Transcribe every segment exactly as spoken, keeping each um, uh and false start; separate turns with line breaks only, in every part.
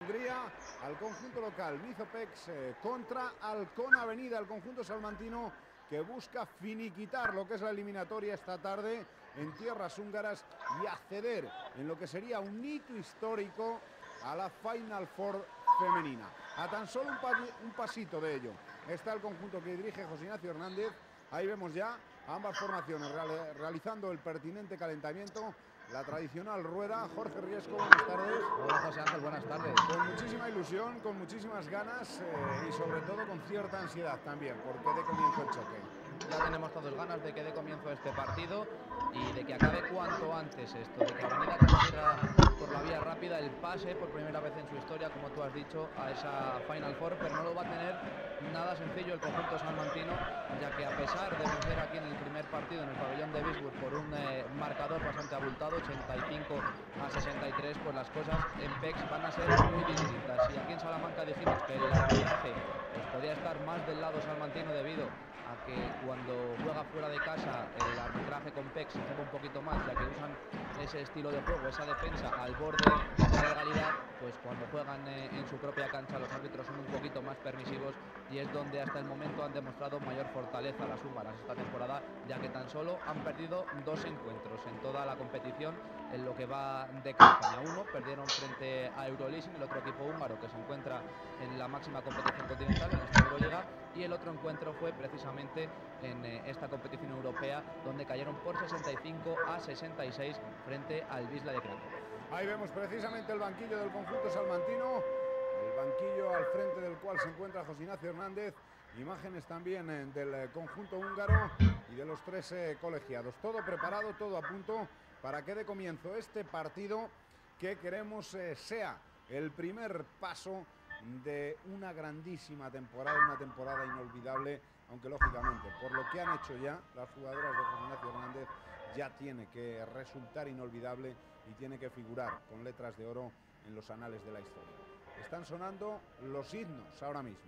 Hungría al conjunto local. Mizopex eh, contra Halcón Avenida, el conjunto salmantino que busca finiquitar lo que es la eliminatoria esta tarde en tierras húngaras y acceder en lo que sería un hito histórico a la Final Four femenina. A tan solo un, pa un pasito de ello está el conjunto que dirige José Ignacio Hernández. Ahí vemos ya a ambas formaciones real realizando el pertinente calentamiento. La tradicional rueda. Jorge Riesco, buenas tardes.
Hola José Ángel, buenas tardes.
Con muchísima ilusión, con muchísimas ganas eh, y sobre todo con cierta ansiedad también, porque dé comienzo el choque.
Ya tenemos todos ganas de que dé comienzo este partido y de que acabe cuanto antes esto, de que Avenida consiga por la vía rápida el pase por primera vez en su historia, como tú has dicho, a esa Final Four, pero no lo va a tener nada sencillo el conjunto salmantino, ya que a pesar de vencer aquí en el primer partido en el pabellón de Visburg por un eh, marcador bastante abultado, ochenta y cinco a sesenta y tres, pues las cosas en P E X van a ser muy distintas. Y aquí en Salamanca dijimos que el arbitraje pues, podía estar más del lado salmantino debido a que cuando juega fuera de casa el arbitraje con P E X se ceba un poquito más, ya que usan ese estilo de juego, esa defensa al borde de la legalidad, pues cuando juegan eh, en su propia cancha los árbitros son un poquito más permisivos y es donde hasta el momento han demostrado mayor fortaleza las húngaras esta temporada, ya que tan solo han perdido dos encuentros en toda la competición en lo que va de campaña. Uno perdieron frente a Euroleasing, el otro equipo húngaro que se encuentra en la máxima competición continental, en esta Euroliga, y el otro encuentro fue precisamente en eh, esta competición europea, donde cayeron por sesenta y cinco a sesenta y seis frente al Wisla de Cracovia.
Ahí vemos precisamente el banquillo del conjunto salmantino, el banquillo al frente del cual se encuentra José Ignacio Hernández. Imágenes también eh, del eh, conjunto húngaro y de los tres eh, colegiados. Todo preparado, todo a punto para que dé comienzo este partido que queremos eh, sea el primer paso de una grandísima temporada, una temporada inolvidable, aunque lógicamente por lo que han hecho ya las jugadoras de José Ignacio Hernández ya tiene que resultar inolvidable y tiene que figurar con letras de oro en los anales de la historia. Están sonando los himnos ahora mismo.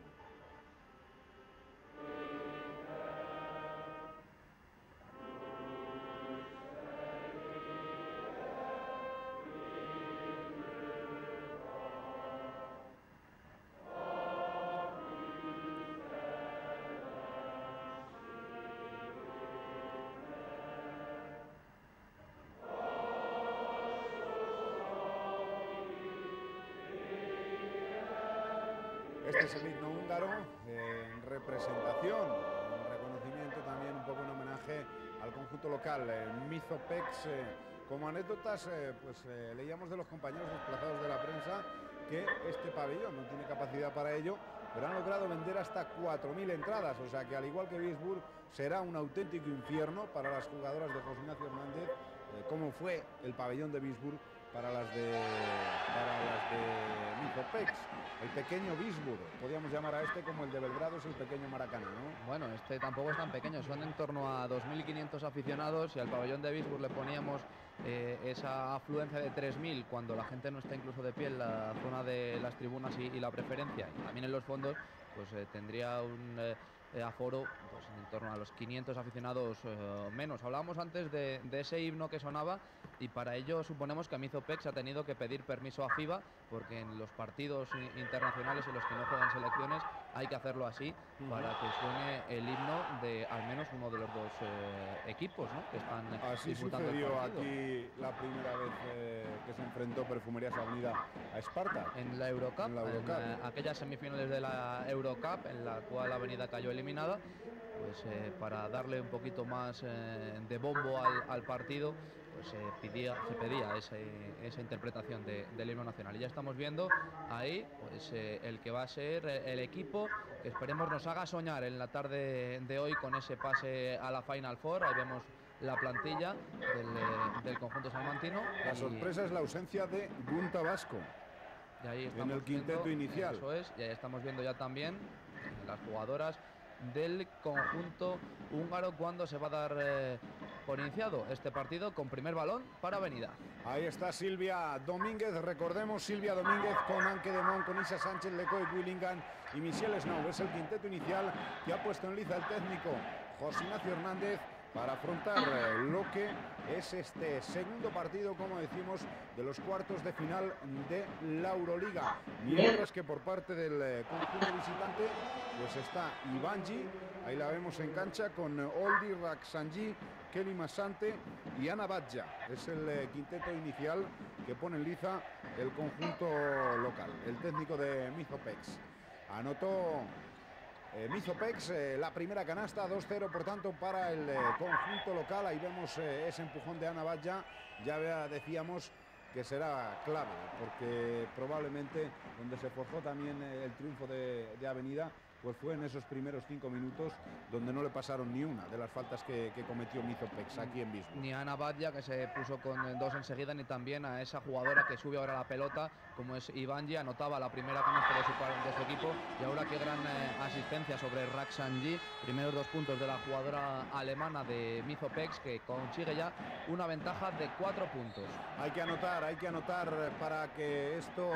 Este es el himno húngaro eh, en representación, en reconocimiento también, un poco en homenaje al conjunto local, eh, Mizopex. Eh, como anécdotas, eh, pues eh, leíamos de los compañeros desplazados de la prensa que este pabellón no tiene capacidad para ello, pero han logrado vender hasta cuatro mil entradas, o sea que al igual que Visburg será un auténtico infierno para las jugadoras de José Ignacio Hernández, eh, como fue el pabellón de Visburg para las de para las de Mizopex, el pequeño Visburg, podríamos llamar a este como el de Belgrado es el pequeño Maracaná, ¿no?
Bueno, este tampoco es tan pequeño, son en torno a dos mil quinientos aficionados y al pabellón de Visburg le poníamos eh, esa afluencia de tres mil cuando la gente no está incluso de pie en la zona de las tribunas y, y la preferencia, y también en los fondos, pues eh, tendría un eh, eh, aforo pues, en torno a los quinientos aficionados eh, menos. Hablábamos antes de, de ese himno que sonaba y para ello suponemos que Mizopex ha tenido que pedir permiso a FIBA, porque en los partidos internacionales en los que no juegan selecciones hay que hacerlo así uh-huh. para que suene el himno de al menos uno de los dos eh, equipos, ¿no? que están
así
disputando
sucedió
el partido.
Aquí la primera vez eh, que se enfrentó Perfumerías Avenida a Esparta
en la Eurocup,
en, la Eurocup.
en eh, aquellas semifinales de la Eurocup en la cual Avenida cayó eliminada, pues eh, para darle un poquito más eh, de bombo al, al partido, pues se eh, pedía, se pedía ese, esa interpretación de, del himno nacional. Y ya estamos viendo ahí pues eh, el que va a ser el equipo que esperemos nos haga soñar en la tarde de hoy con ese pase a la Final Four. Ahí vemos la plantilla del, del conjunto salmantino.
La
y,
sorpresa es la ausencia de Gunta Vasco
y ahí estamos
en el quinteto
viendo,
inicial.
Eso es, y ahí estamos viendo ya también las jugadoras del conjunto húngaro cuando se va a dar eh, por iniciado este partido con primer balón para Avenida.
Ahí está Silvia Domínguez, recordemos Silvia Domínguez con Anke Demont, con Isa Sánchez, Lecoy Willingham y Michelle Snow. Es el quinteto inicial que ha puesto en liza el técnico José Ignacio Hernández para afrontar eh, lo que es este segundo partido, como decimos, de los cuartos de final de la Euroliga. Mientras que por parte del eh, conjunto visitante pues está Ivanji, ahí la vemos en cancha con Oldie, Raksanji, Kelly Masante y Ana Badja. Es el eh, quinteto inicial que pone en liza el conjunto local. El técnico de Mizopex anotó eh, Mizopex eh, la primera canasta, dos cero por tanto para el eh, conjunto local. Ahí vemos eh, ese empujón de Ana Badja. Ya vea, decíamos que será clave, porque probablemente donde se forjó también eh, el triunfo de, de Avenida pues fue en esos primeros cinco minutos donde no le pasaron ni una de las faltas que, que cometió Mizopex aquí en Bismarck.
Ni a Ana Badja, que se puso con dos enseguida, ni también a esa jugadora que sube ahora la pelota, como es Ivanji, anotaba la primera canasta de su, de su equipo, y ahora qué gran eh, asistencia sobre Raksanji, primeros dos puntos de la jugadora alemana de Mizopex, que consigue ya una ventaja de cuatro puntos.
Hay que anotar, hay que anotar para que esto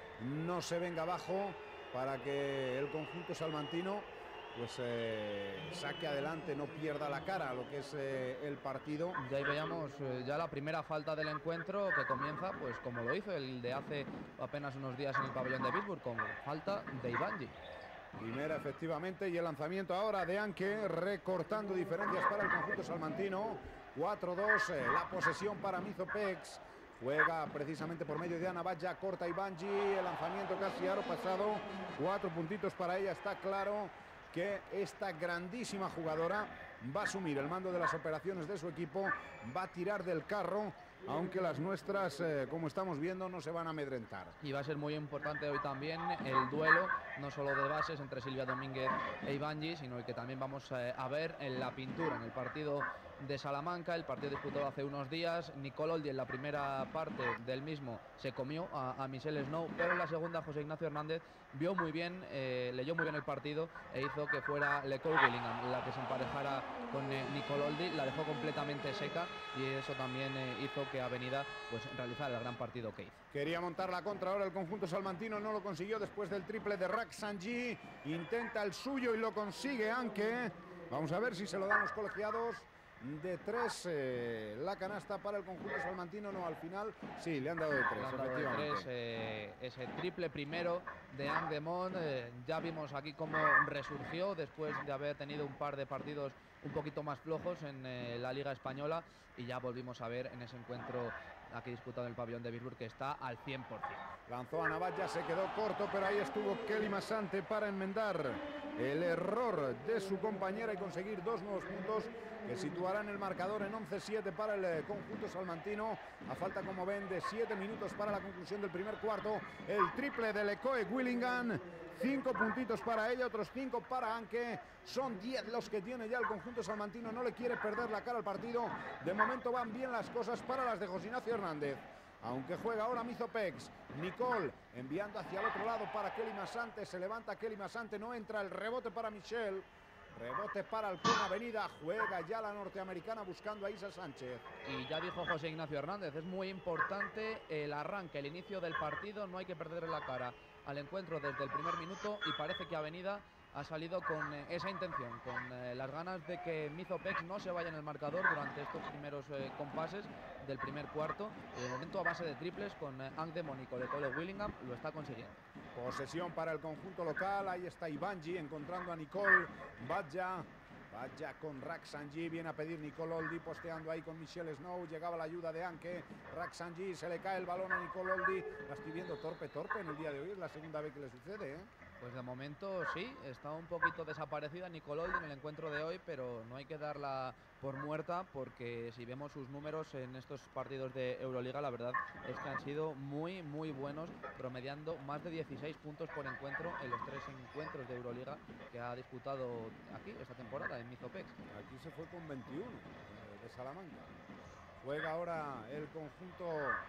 no se venga abajo, para que el conjunto salmantino pues eh, saque adelante, no pierda la cara a lo que es eh, el partido.
Ya ahí veíamos eh, ya la primera falta del encuentro, que comienza pues como lo hizo el de hace apenas unos días en el pabellón de Bismarck, con falta de Ivanji.
Primera, efectivamente, y el lanzamiento ahora de Anke, recortando diferencias para el conjunto salmantino. cuatro dos, eh, la posesión para Mizopex. Juega precisamente por medio de Ana Badja, corta Ivanji, el lanzamiento casi aro pasado, cuatro puntitos para ella. Está claro que esta grandísima jugadora va a asumir el mando de las operaciones de su equipo, va a tirar del carro, aunque las nuestras, eh, como estamos viendo, no se van a amedrentar.
Y va a ser muy importante hoy también el duelo, no solo de bases entre Silvia Domínguez e Ivanji, sino el que también vamos eh, a ver en la pintura, en el partido de Salamanca, el partido disputado hace unos días. Nicole Oldie en la primera parte del mismo se comió a, a Michelle Snow, pero en la segunda José Ignacio Hernández vio muy bien, eh, leyó muy bien el partido e hizo que fuera Lecole Willingham la que se emparejara con eh, Nicole Oldie, la dejó completamente seca, y eso también eh, hizo que Avenida pues realizara el gran partido que hizo.
Quería montar la contra ahora el conjunto salmantino, no lo consiguió después del triple de Raksanji. Intenta el suyo y lo consigue Anke. Vamos a ver si se lo dan los colegiados. De tres, eh, la canasta para el conjunto salmantino, no, al final sí, le han dado de tres,
Le han dado de tres, eh, ese triple primero de Anne Demont. Eh, ya vimos aquí cómo resurgió después de haber tenido un par de partidos un poquito más flojos en eh, la Liga Española, y ya volvimos a ver en ese encuentro aquí disputado en el pabellón de Bismarck que está al cien por cien.
Lanzó a Navalla, se quedó corto, pero ahí estuvo Kelly Masante para enmendar el error de su compañera y conseguir dos nuevos puntos que situarán el marcador en once siete para el conjunto salmantino. A falta, como ven, de siete minutos para la conclusión del primer cuarto. El triple de Lecole Willingham. Cinco puntitos para ella, otros cinco para Anke. Son diez los que tiene ya el conjunto salmantino. No le quiere perder la cara al partido. De momento van bien las cosas para las de José Ignacio Hernández. Aunque juega ahora Mizopex. Nicole enviando hacia el otro lado para Kelly Masante. Se levanta Kelly Masante, no entra. El rebote para Michelle. Rebote para Alcón Avenida. Juega ya la norteamericana buscando a Isa Sánchez.
Y ya dijo José Ignacio Hernández, es muy importante el arranque, el inicio del partido. No hay que perderle la cara al encuentro desde el primer minuto, y parece que Avenida ha salido con eh, esa intención, con eh, las ganas de que Mizopex no se vaya en el marcador durante estos primeros eh, compases del primer cuarto. De momento, a base de triples, con eh, Anne Demont y Lecole Willingham, lo está consiguiendo.
Posesión para el conjunto local. Ahí está Ivanji encontrando a Nicole Badja. Badja con Raksanji, viene a pedir Nicole Oldie, posteando ahí con Michelle Snow. Llegaba la ayuda de Anke. Raksanji, se le cae el balón a Nicole Oldie. La estoy viendo torpe, torpe en el día de hoy. Es la segunda vez que le sucede, ¿eh?
Pues de momento sí, está un poquito desaparecida Nicole Oldie en el encuentro de hoy, pero no hay que darla por muerta, porque si vemos sus números en estos partidos de Euroliga, la verdad es que han sido muy muy buenos, promediando más de dieciséis puntos por encuentro en los tres encuentros de Euroliga que ha disputado aquí esta temporada en Mizopex.
Aquí se fue con veintiuno eh, de Salamanca. Juega ahora el conjunto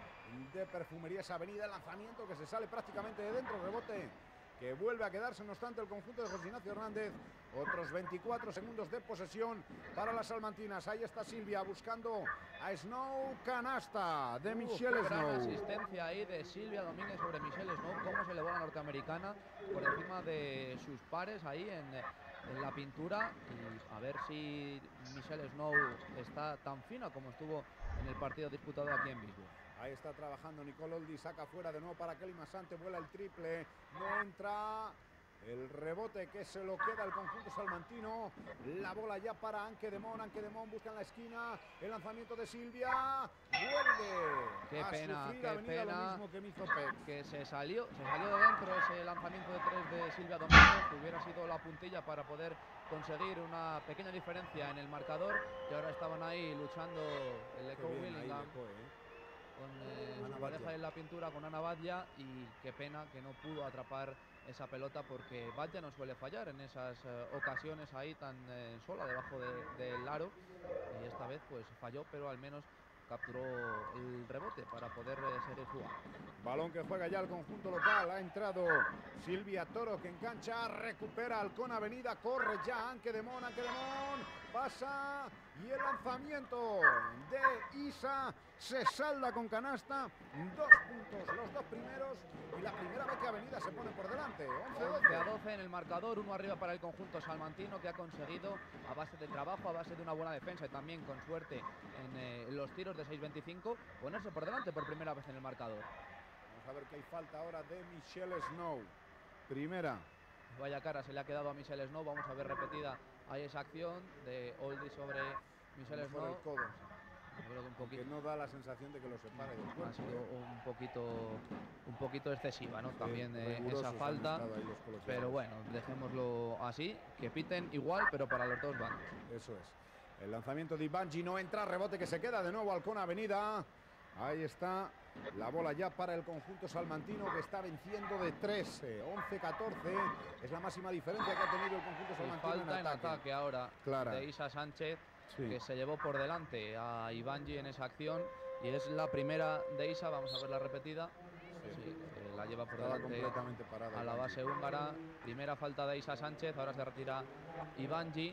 de Perfumerías Avenida. El lanzamiento que se sale prácticamente de dentro, rebote que vuelve a quedarse, no obstante, el conjunto de José Ignacio Hernández. Otros veinticuatro segundos de posesión para las salmantinas. Ahí está Silvia buscando a Snow. Canasta de Michelle
Uf, gran
Snow.
asistencia ahí de Silvia Domínguez sobre Michelle Snow. Cómo se elevó la norteamericana por encima de sus pares ahí en en la pintura y a ver si Michelle Snow está tan fina como estuvo en el partido disputado aquí en Bisbee.
Ahí está trabajando Nicole Oldi, saca fuera de nuevo para Kelly Masante, vuela el triple, no entra. El rebote que se lo queda el conjunto salmantino. La bola ya para Anke Demon. Anke Demon busca en la esquina. El lanzamiento de Silvia. Vuelve.
Qué
a
pena,
sufrir
qué
Avenida,
pena.
lo mismo que Mizo Pex.
Que se salió, se salió de dentro ese lanzamiento de tres de Silvia Domínguez, que hubiera sido la puntilla para poder conseguir una pequeña diferencia en el marcador. Y ahora estaban ahí luchando el Leco Willingham.
Leco, ¿eh?
Con eh, su pareja en la pintura, con Ana Badja, y qué pena que no pudo atrapar esa pelota porque Badja no suele fallar en esas eh, ocasiones ahí tan eh, sola debajo del de aro, y esta vez pues falló, pero al menos capturó el rebote para poder eh, seguir jugando.
Balón que juega ya el conjunto local, ha entrado Silvia Toro que engancha, recupera Halcón Avenida, corre ya Anke Demon, Anke Demon, pasa y el lanzamiento de Isa se salda con canasta, dos puntos, los dos primeros y la primera vez que Avenida se pone por delante, once
a doce en el marcador, uno arriba para el conjunto salmantino que ha conseguido a base de trabajo, a base de una buena defensa y también con suerte en eh, los tiros de seis veinticinco, ponerse por delante por primera vez en el marcador.
Vamos a ver que hay falta ahora de Michelle Snow, primera.
Vaya cara se le ha quedado a Michelle Snow, vamos a ver repetida ahí esa acción de Oldie sobre Michelle Snow.
El codo.
Yo creo que un poquito,
que no da la sensación de que lo separe del cuerpo.
Ha sido un poquito, un poquito excesiva, ¿no?
Sí,
también eh, esa falta, pero bueno, dejémoslo así, que piten igual, pero para los dos bandos.
Eso es. El lanzamiento de Ivangi no entra, rebote que se queda de nuevo Halcón Avenida. Ahí está la bola ya para el conjunto salmantino que está venciendo de trece, once catorce. Es la máxima diferencia que ha tenido el conjunto salmantino.
Falta en ataque, en ataque ahora
Clara.
de Isa Sánchez. Sí. Que se llevó por delante a Ivangi en esa acción y es la primera de Isa, vamos a ver la repetida. Sí, sí, eh, la lleva por
Estaba
delante
completamente parada,
a la base húngara. Primera falta de Isa Sánchez, ahora se retira Ivangi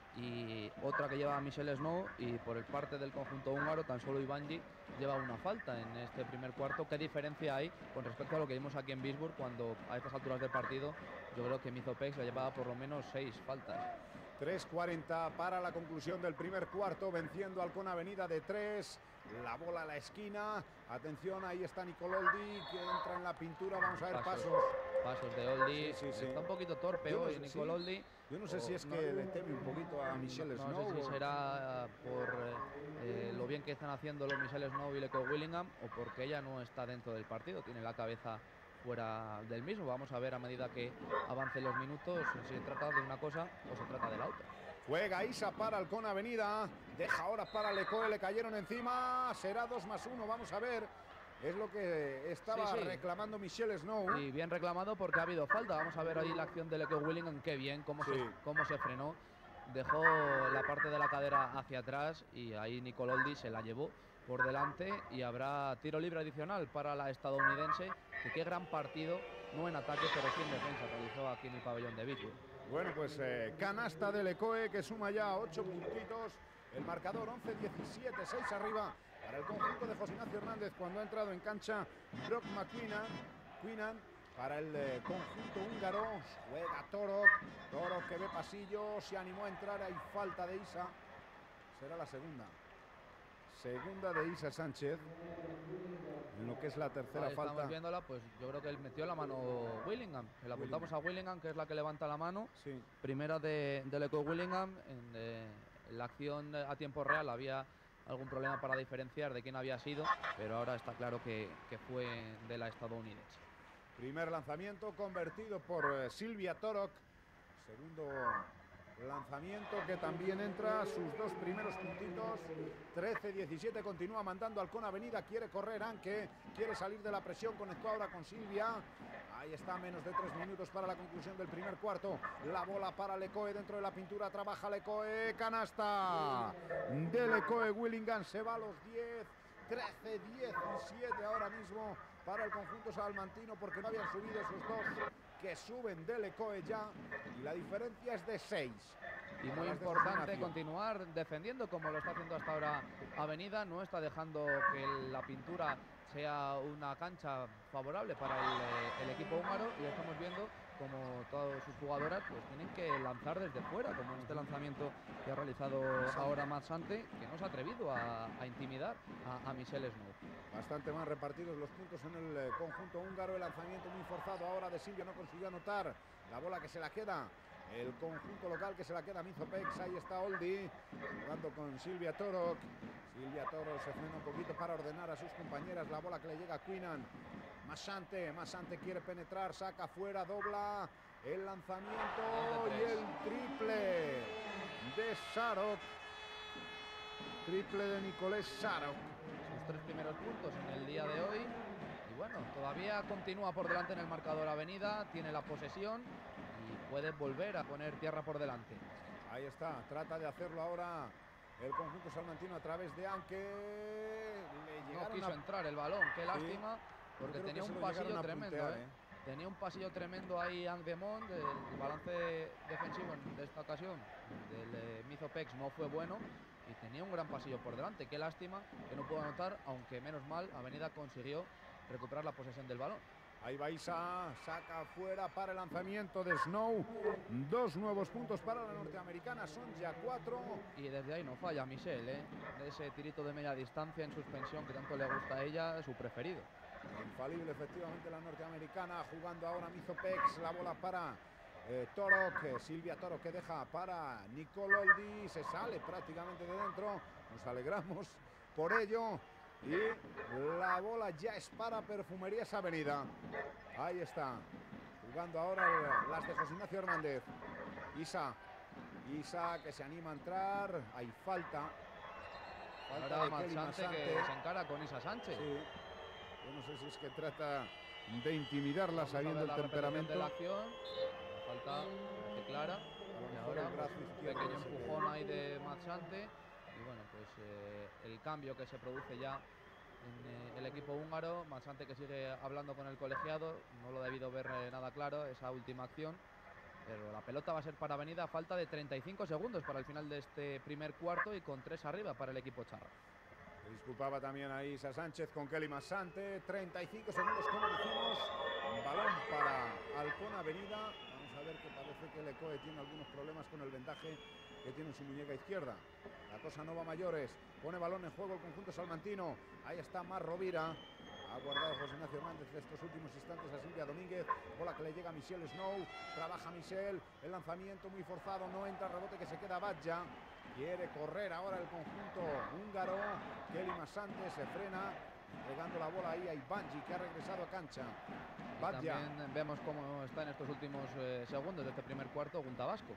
y otra que lleva a Michelle Snow, y por el parte del conjunto húngaro tan solo Ivangi lleva una falta en este primer cuarto. ¿Qué diferencia hay con respecto a lo que vimos aquí en Bisburg cuando a estas alturas del partido yo creo que Mizo Pex le llevaba por lo menos seis faltas?
tres cuarenta para la conclusión del primer cuarto, venciendo Halcón Avenida de tres. La bola a la esquina. Atención, ahí está Nicole Oldi que entra en la pintura. Vamos a ver pasos.
Pasos, pasos de Oldi.
Sí, sí, sí.
Está un poquito torpe
Yo no
hoy
sé,
Nicole
sí.
Oldi.
Yo no sé
o,
si es
no,
que le teme un poquito a Michelle
no,
Snow.
No sé si
o...
será por eh, lo bien que están haciendo los Michelle Snow y Leco Willingham o porque ella no está dentro del partido. Tiene la cabeza fuera del mismo. Vamos a ver a medida que avancen los minutos si se trata de una cosa o se trata de la otra.
Juega Isa para Halcón Avenida. Deja ahora para Lecoe. Le cayeron encima. Será dos más uno. Vamos a ver. Es lo que estaba sí, sí. reclamando Michelle Snow.
Y bien reclamado porque ha habido falta. Vamos a ver ahí la acción de Leco Willingham. Qué bien, cómo, sí. se, cómo se frenó. Dejó la parte de la cadera hacia atrás y ahí Nicole Oldi se la llevó por delante y habrá tiro libre adicional para la estadounidense. Que qué gran partido, no en ataque pero sí en defensa, realizó aquí en el pabellón de Bisburg.
Bueno, pues eh, canasta de Lecoe que suma ya ocho puntitos. El marcador once diecisiete, seis arriba para el conjunto de José Ignacio Hernández cuando ha entrado en cancha Brock McQueenan para el eh, conjunto húngaro. Juega Torok, Torok que ve pasillo, se animó a entrar, hay falta de Isa. Será la segunda. Segunda de Isa Sánchez, en lo que es la tercera
Ahí
falta.
Estamos viéndola, pues yo creo que él metió la mano Willingham. Le apuntamos Willingham. a Willingham, que es la que levanta la mano.
Sí.
Primera de, de Leco Willingham. En, de, en la acción a tiempo real había algún problema para diferenciar de quién había sido, pero ahora está claro que, que fue de la estadounidense.
Primer lanzamiento convertido por eh, Silvia Torok. Segundo lanzamiento que también entra, sus dos primeros puntitos. Trece diecisiete, continúa mandando Halcón Avenida, quiere correr Anke, quiere salir de la presión, conectó ahora con Silvia. Ahí está, menos de tres minutos para la conclusión del primer cuarto. La bola para Lecoe dentro de la pintura, trabaja Lecoe, canasta de Lecoe Willingham, se va a los diez. Trece diecisiete ahora mismo para el conjunto salmantino porque no habían subido esos dos que suben de Lecoe ya y la diferencia es de seis.
Y muy importante continuar defendiendo como lo está haciendo hasta ahora Avenida, no está dejando que la pintura sea una cancha favorable para el, el equipo húngaro, y estamos viendo como todas sus jugadoras pues tienen que lanzar desde fuera, como en este lanzamiento que ha realizado ahora Matsante, que no se ha atrevido a, a intimidar a, a Michelle Snow.
Bastante más repartidos los puntos en el conjunto húngaro. El lanzamiento muy forzado ahora de Silvia, no consiguió anotar. La bola que se la queda el conjunto local, que se la queda Mizopex. Ahí está Oldi jugando con Silvia Torok. Silvia Torok se frena un poquito para ordenar a sus compañeras. La bola que le llega a Queenan. Masante, Masante quiere penetrar, saca fuera, dobla el lanzamiento y el triple de Sarok. Triple de Nicolás Sarok.
Sus tres primeros puntos en el día de hoy. Y bueno, todavía continúa por delante en el marcador Avenida, tiene la posesión y puede volver a poner tierra por delante.
Ahí está, trata de hacerlo ahora el conjunto salmantino a través de Anke. Le
no quiso a... entrar el balón, qué sí. lástima. Porque tenía un pasillo tremendo, puntear, ¿eh? ¿eh? Tenía un pasillo tremendo ahí Ang Demont. El balance defensivo en esta ocasión del eh, Mizopex no fue bueno y tenía un gran pasillo por delante. Qué lástima que no pudo anotar, aunque menos mal Avenida consiguió recuperar la posesión del balón.
Ahí va Isa, saca fuera para el lanzamiento de Snow. Dos nuevos puntos para la norteamericana, son ya cuatro.
Y desde ahí no falla Michelle, ¿eh? De ese tirito de media distancia en suspensión que tanto le gusta a ella, su preferido.
Infalible efectivamente la norteamericana, jugando ahora Mizopex, la bola para eh, Torok, Silvia Torok que deja para Nicole Oldi, se sale prácticamente de dentro, nos alegramos por ello, y la bola ya es para Perfumerías Avenida. Ahí está, jugando ahora las de José Ignacio Hernández. Isa, Isa que se anima a entrar, hay falta.
Falta de Kelly Masante que se encara con Isa Sánchez.
Sí. Yo no sé si es que trata de intimidarla sabiendo el temperamento
de la acción. La falta clara. Y ahora pues, un pequeño empujón ahí de Matsante. Y bueno, pues eh, el cambio que se produce ya en eh, el equipo húngaro. Matsante que sigue hablando con el colegiado. No lo ha debido ver eh, nada claro esa última acción. Pero la pelota va a ser para Avenida a falta de treinta y cinco segundos para el final de este primer cuarto y con tres arriba para el equipo charro.
Se disculpaba también ahí Isa Sánchez con Kelly Masante. treinta y cinco segundos, como decimos. Balón para Halcón Avenida. Vamos a ver que parece que Lecoe tiene algunos problemas con el vendaje que tiene en su muñeca izquierda. La cosa no va a mayores. Pone balón en juego el conjunto salmantino. Ahí está Mar Rovira. Ha guardado José Ignacio Hernández estos últimos instantes a Silvia Domínguez. Bola que le llega a Michelle Snow. Trabaja Michelle. El lanzamiento muy forzado. No entra, rebote que se queda Badja. Quiere correr ahora el conjunto húngaro. Kelly Masante se frena, pegando la bola ahí a Ibanji, que ha regresado a cancha.
Badja. También vemos cómo está en estos últimos eh, segundos de este primer cuarto Gunta Vasco.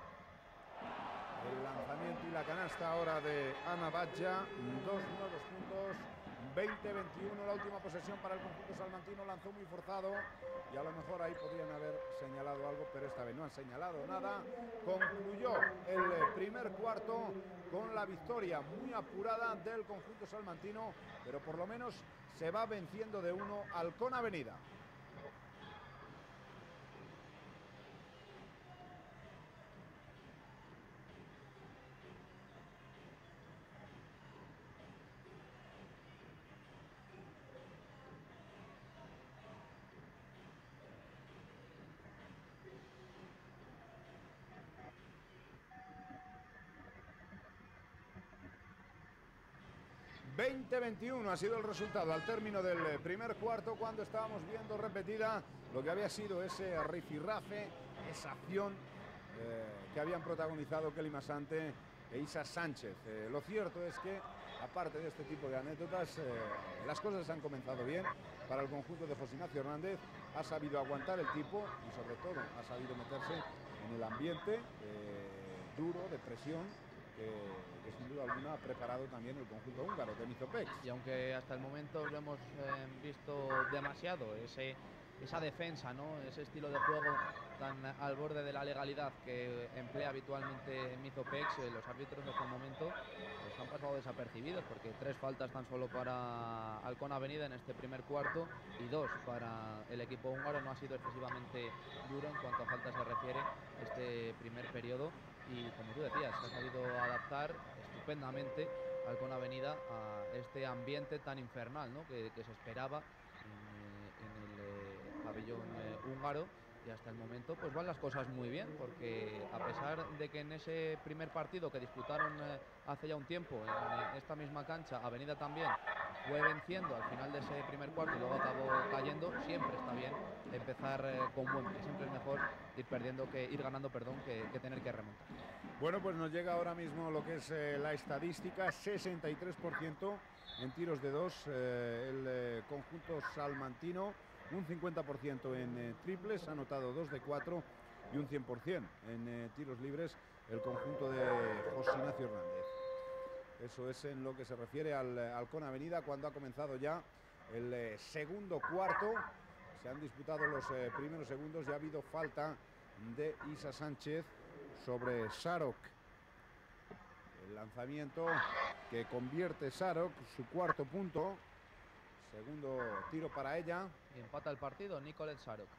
El lanzamiento y la canasta ahora de Ana Badja. Dos nuevos puntos. veinte veintiuno la última posesión para el conjunto salmantino. Lanzó muy forzado y a lo mejor ahí podrían haber señalado algo, pero esta vez no han señalado nada. Concluyó el primer cuarto con la victoria muy apurada del conjunto salmantino, pero por lo menos se va venciendo de uno Halcón Avenida. veinte veintiuno ha sido el resultado al término del primer cuarto, cuando estábamos viendo repetida lo que había sido ese rifirrafe, esa acción eh, que habían protagonizado Kelly Masante e Isa Sánchez. Eh, lo cierto es que, aparte de este tipo de anécdotas, eh, las cosas han comenzado bien para el conjunto de José Ignacio Hernández. Ha sabido aguantar el tipo y sobre todo ha sabido meterse en el ambiente eh, duro, de presión, que, que sin duda alguna ha preparado también el conjunto húngaro de Mizopex.
Y aunque hasta el momento lo hemos eh, visto demasiado, ese, esa defensa, ¿no? Ese estilo de juego tan al borde de la legalidad que emplea habitualmente Mizopex, eh, los árbitros hasta el momento pues, han pasado desapercibidos, porque tres faltas tan solo para Halcón Avenida en este primer cuarto y dos para el equipo húngaro. No ha sido excesivamente duro en cuanto a faltas se refiere este primer periodo. Y como tú decías, se ha sabido adaptar estupendamente Halcón Avenida a este ambiente tan infernal, ¿no? que, que se esperaba en, en el eh, pabellón eh, húngaro. Y hasta el momento pues van las cosas muy bien, porque a pesar de que en ese primer partido que disputaron eh, hace ya un tiempo en eh, esta misma cancha, Avenida también fue venciendo al final de ese primer cuarto y luego acabó cayendo, siempre está bien empezar eh, con buen pie, siempre es mejor ir perdiendo que ir ganando, perdón, que, que tener que remontar.
Bueno, pues nos llega ahora mismo lo que es eh, la estadística, sesenta y tres por ciento en tiros de dos, eh, el eh, conjunto salmantino, un cincuenta por ciento en eh, triples, ha anotado dos de cuatro y un cien por ciento en eh, tiros libres el conjunto de José Ignacio Hernández. Eso es en lo que se refiere al Halcón Avenida, cuando ha comenzado ya el eh, segundo cuarto. Se han disputado los eh, primeros segundos y ha habido falta de Isa Sánchez sobre Sarok. El lanzamiento que convierte Sarok, su cuarto punto. Segundo tiro para ella.
Y empata el partido Nicolette Sarok.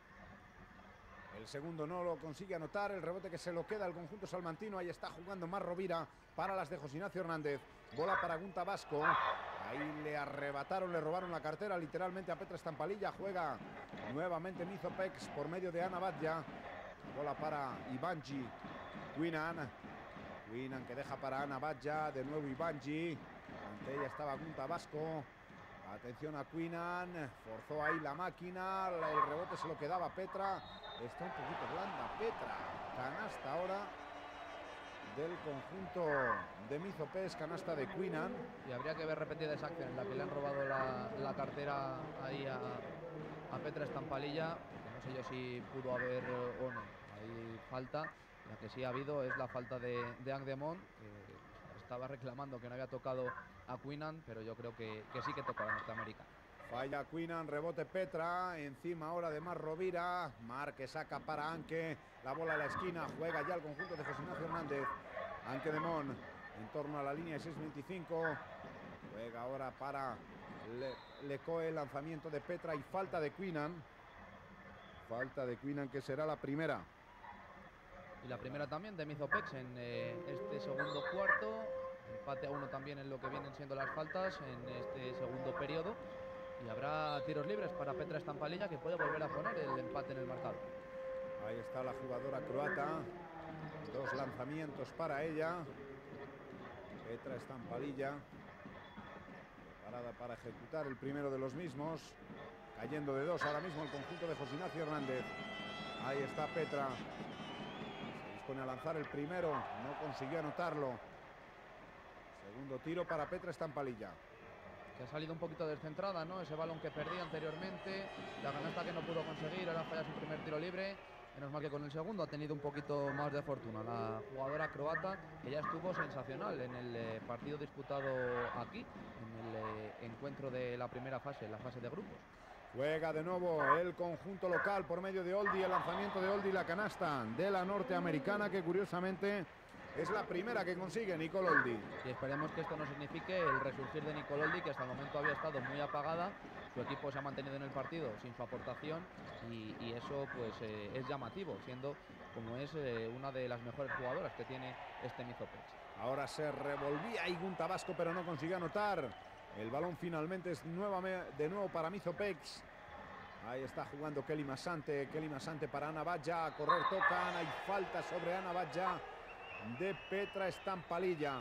El segundo no lo consigue anotar, el rebote que se lo queda al conjunto salmantino. Ahí está jugando Mar Rovira para las de José Ignacio Hernández. Bola para Gunta Vasco. Ahí le arrebataron, le robaron la cartera literalmente a Petra Estampalilla. Juega nuevamente Mizo Pex por medio de Ana Batlla. Bola para Ivanji Quinan. Quinan que deja para Ana Batlla. De nuevo Ivanji. Ante ella estaba Gunta Vasco. Atención a Quinan, forzó ahí la máquina, el rebote se lo quedaba Petra, está un poquito blanda Petra, canasta ahora del conjunto de Mizo Pex, canasta de Quinan.
Y habría que ver repetida esa acción en la que le han robado la, la cartera ahí a, a Petra Estampalilla, que no sé yo si pudo haber o no, hay falta, la que sí ha habido es la falta de, de Angdemont, que estaba reclamando que no había tocado a Quinan, pero yo creo que, que sí que toca a la norteamericana.
Falla Quinan, rebote Petra, encima ahora de Mar Rovira, Mar que saca para Anke, la bola a la esquina, juega ya el conjunto de José Ignacio Hernández, Anke de Mon, en torno a la línea de seis veinticinco, juega ahora para Le, Lecoe, lanzamiento de Petra y falta de Quinan, falta de Quinan que será la primera.
Y la primera también de Mizo Pex en eh, este segundo cuarto. Empate a uno también en lo que vienen siendo las faltas en este segundo periodo. Y habrá tiros libres para Petra Estampalilla, que puede volver a poner el empate en el marcador.
Ahí está la jugadora croata. Dos lanzamientos para ella. Petra Estampalilla. Preparada para ejecutar el primero de los mismos. Cayendo de dos ahora mismo el conjunto de José Ignacio Hernández. Ahí está Petra. Se dispone a lanzar el primero. No consiguió anotarlo. Segundo tiro para Petra Estampalilla.
Que ha salido un poquito descentrada, ¿no? Ese balón que perdía anteriormente, la canasta que no pudo conseguir, ahora falla su primer tiro libre. Menos mal que con el segundo ha tenido un poquito más de fortuna la jugadora croata, que ya estuvo sensacional en el eh, partido disputado aquí, en el eh, encuentro de la primera fase, la fase de grupos.
Juega de nuevo el conjunto local por medio de Oldi, el lanzamiento de Oldi, la canasta de la norteamericana, que curiosamente es la primera que consigue Nicole Oldi.
Y esperemos que esto no signifique el resurgir de Nicole Oldi, que hasta el momento había estado muy apagada. Su equipo se ha mantenido en el partido sin su aportación y, y eso pues eh, es llamativo, siendo como es eh, una de las mejores jugadoras que tiene este Mizo Pex.
Ahora se revolvía Gunta Vasco, pero no consiguió anotar. El balón finalmente es nuevamente, de nuevo para Mizo Pex. Ahí está jugando Kelly Masante. Kelly Masante para Ana Batlla. A correr tocan. Hay falta sobre Ana Batlla de Petra Estampalilla.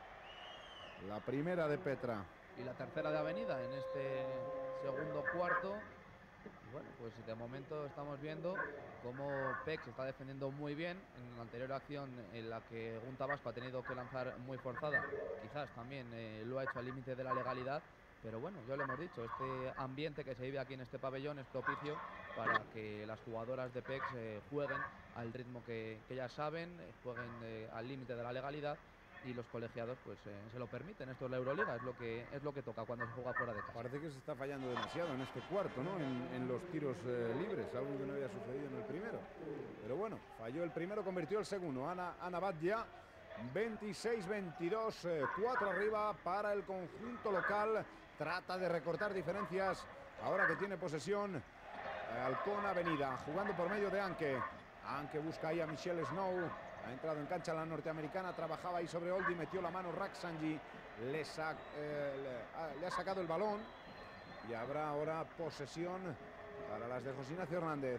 La primera de Petra.
Y la tercera de Avenida en este segundo cuarto. Y bueno, pues de momento estamos viendo cómo Pex está defendiendo muy bien. En la anterior acción en la que Gunta Vasco ha tenido que lanzar muy forzada, quizás también eh, lo ha hecho al límite de la legalidad. Pero bueno, ya lo hemos dicho, este ambiente que se vive aquí en este pabellón es propicio para que las jugadoras de Pex eh, jueguen al ritmo que, que ya saben, eh, jueguen eh, al límite de la legalidad, y los colegiados pues eh, se lo permiten. Esto es la Euroliga, es lo que es lo que toca cuando se juega fuera de casa.
Parece que se está fallando demasiado en este cuarto, ¿no? En, en los tiros eh, libres, algo que no había sucedido en el primero. Pero bueno, falló el primero, convirtió el segundo. Ana, Ana Batlla, veintiséis veintidós, eh, cuatro arriba para el conjunto local. Trata de recortar diferencias ahora que tiene posesión eh, Halcón Avenida, jugando por medio de Anke. Anke busca ahí a Michelle Snow. Ha entrado en cancha la norteamericana, trabajaba ahí sobre Oldi, metió la mano Raksanji. le, sa eh, le, ah, le ha sacado el balón y habrá ahora posesión para las de José Ignacio Hernández.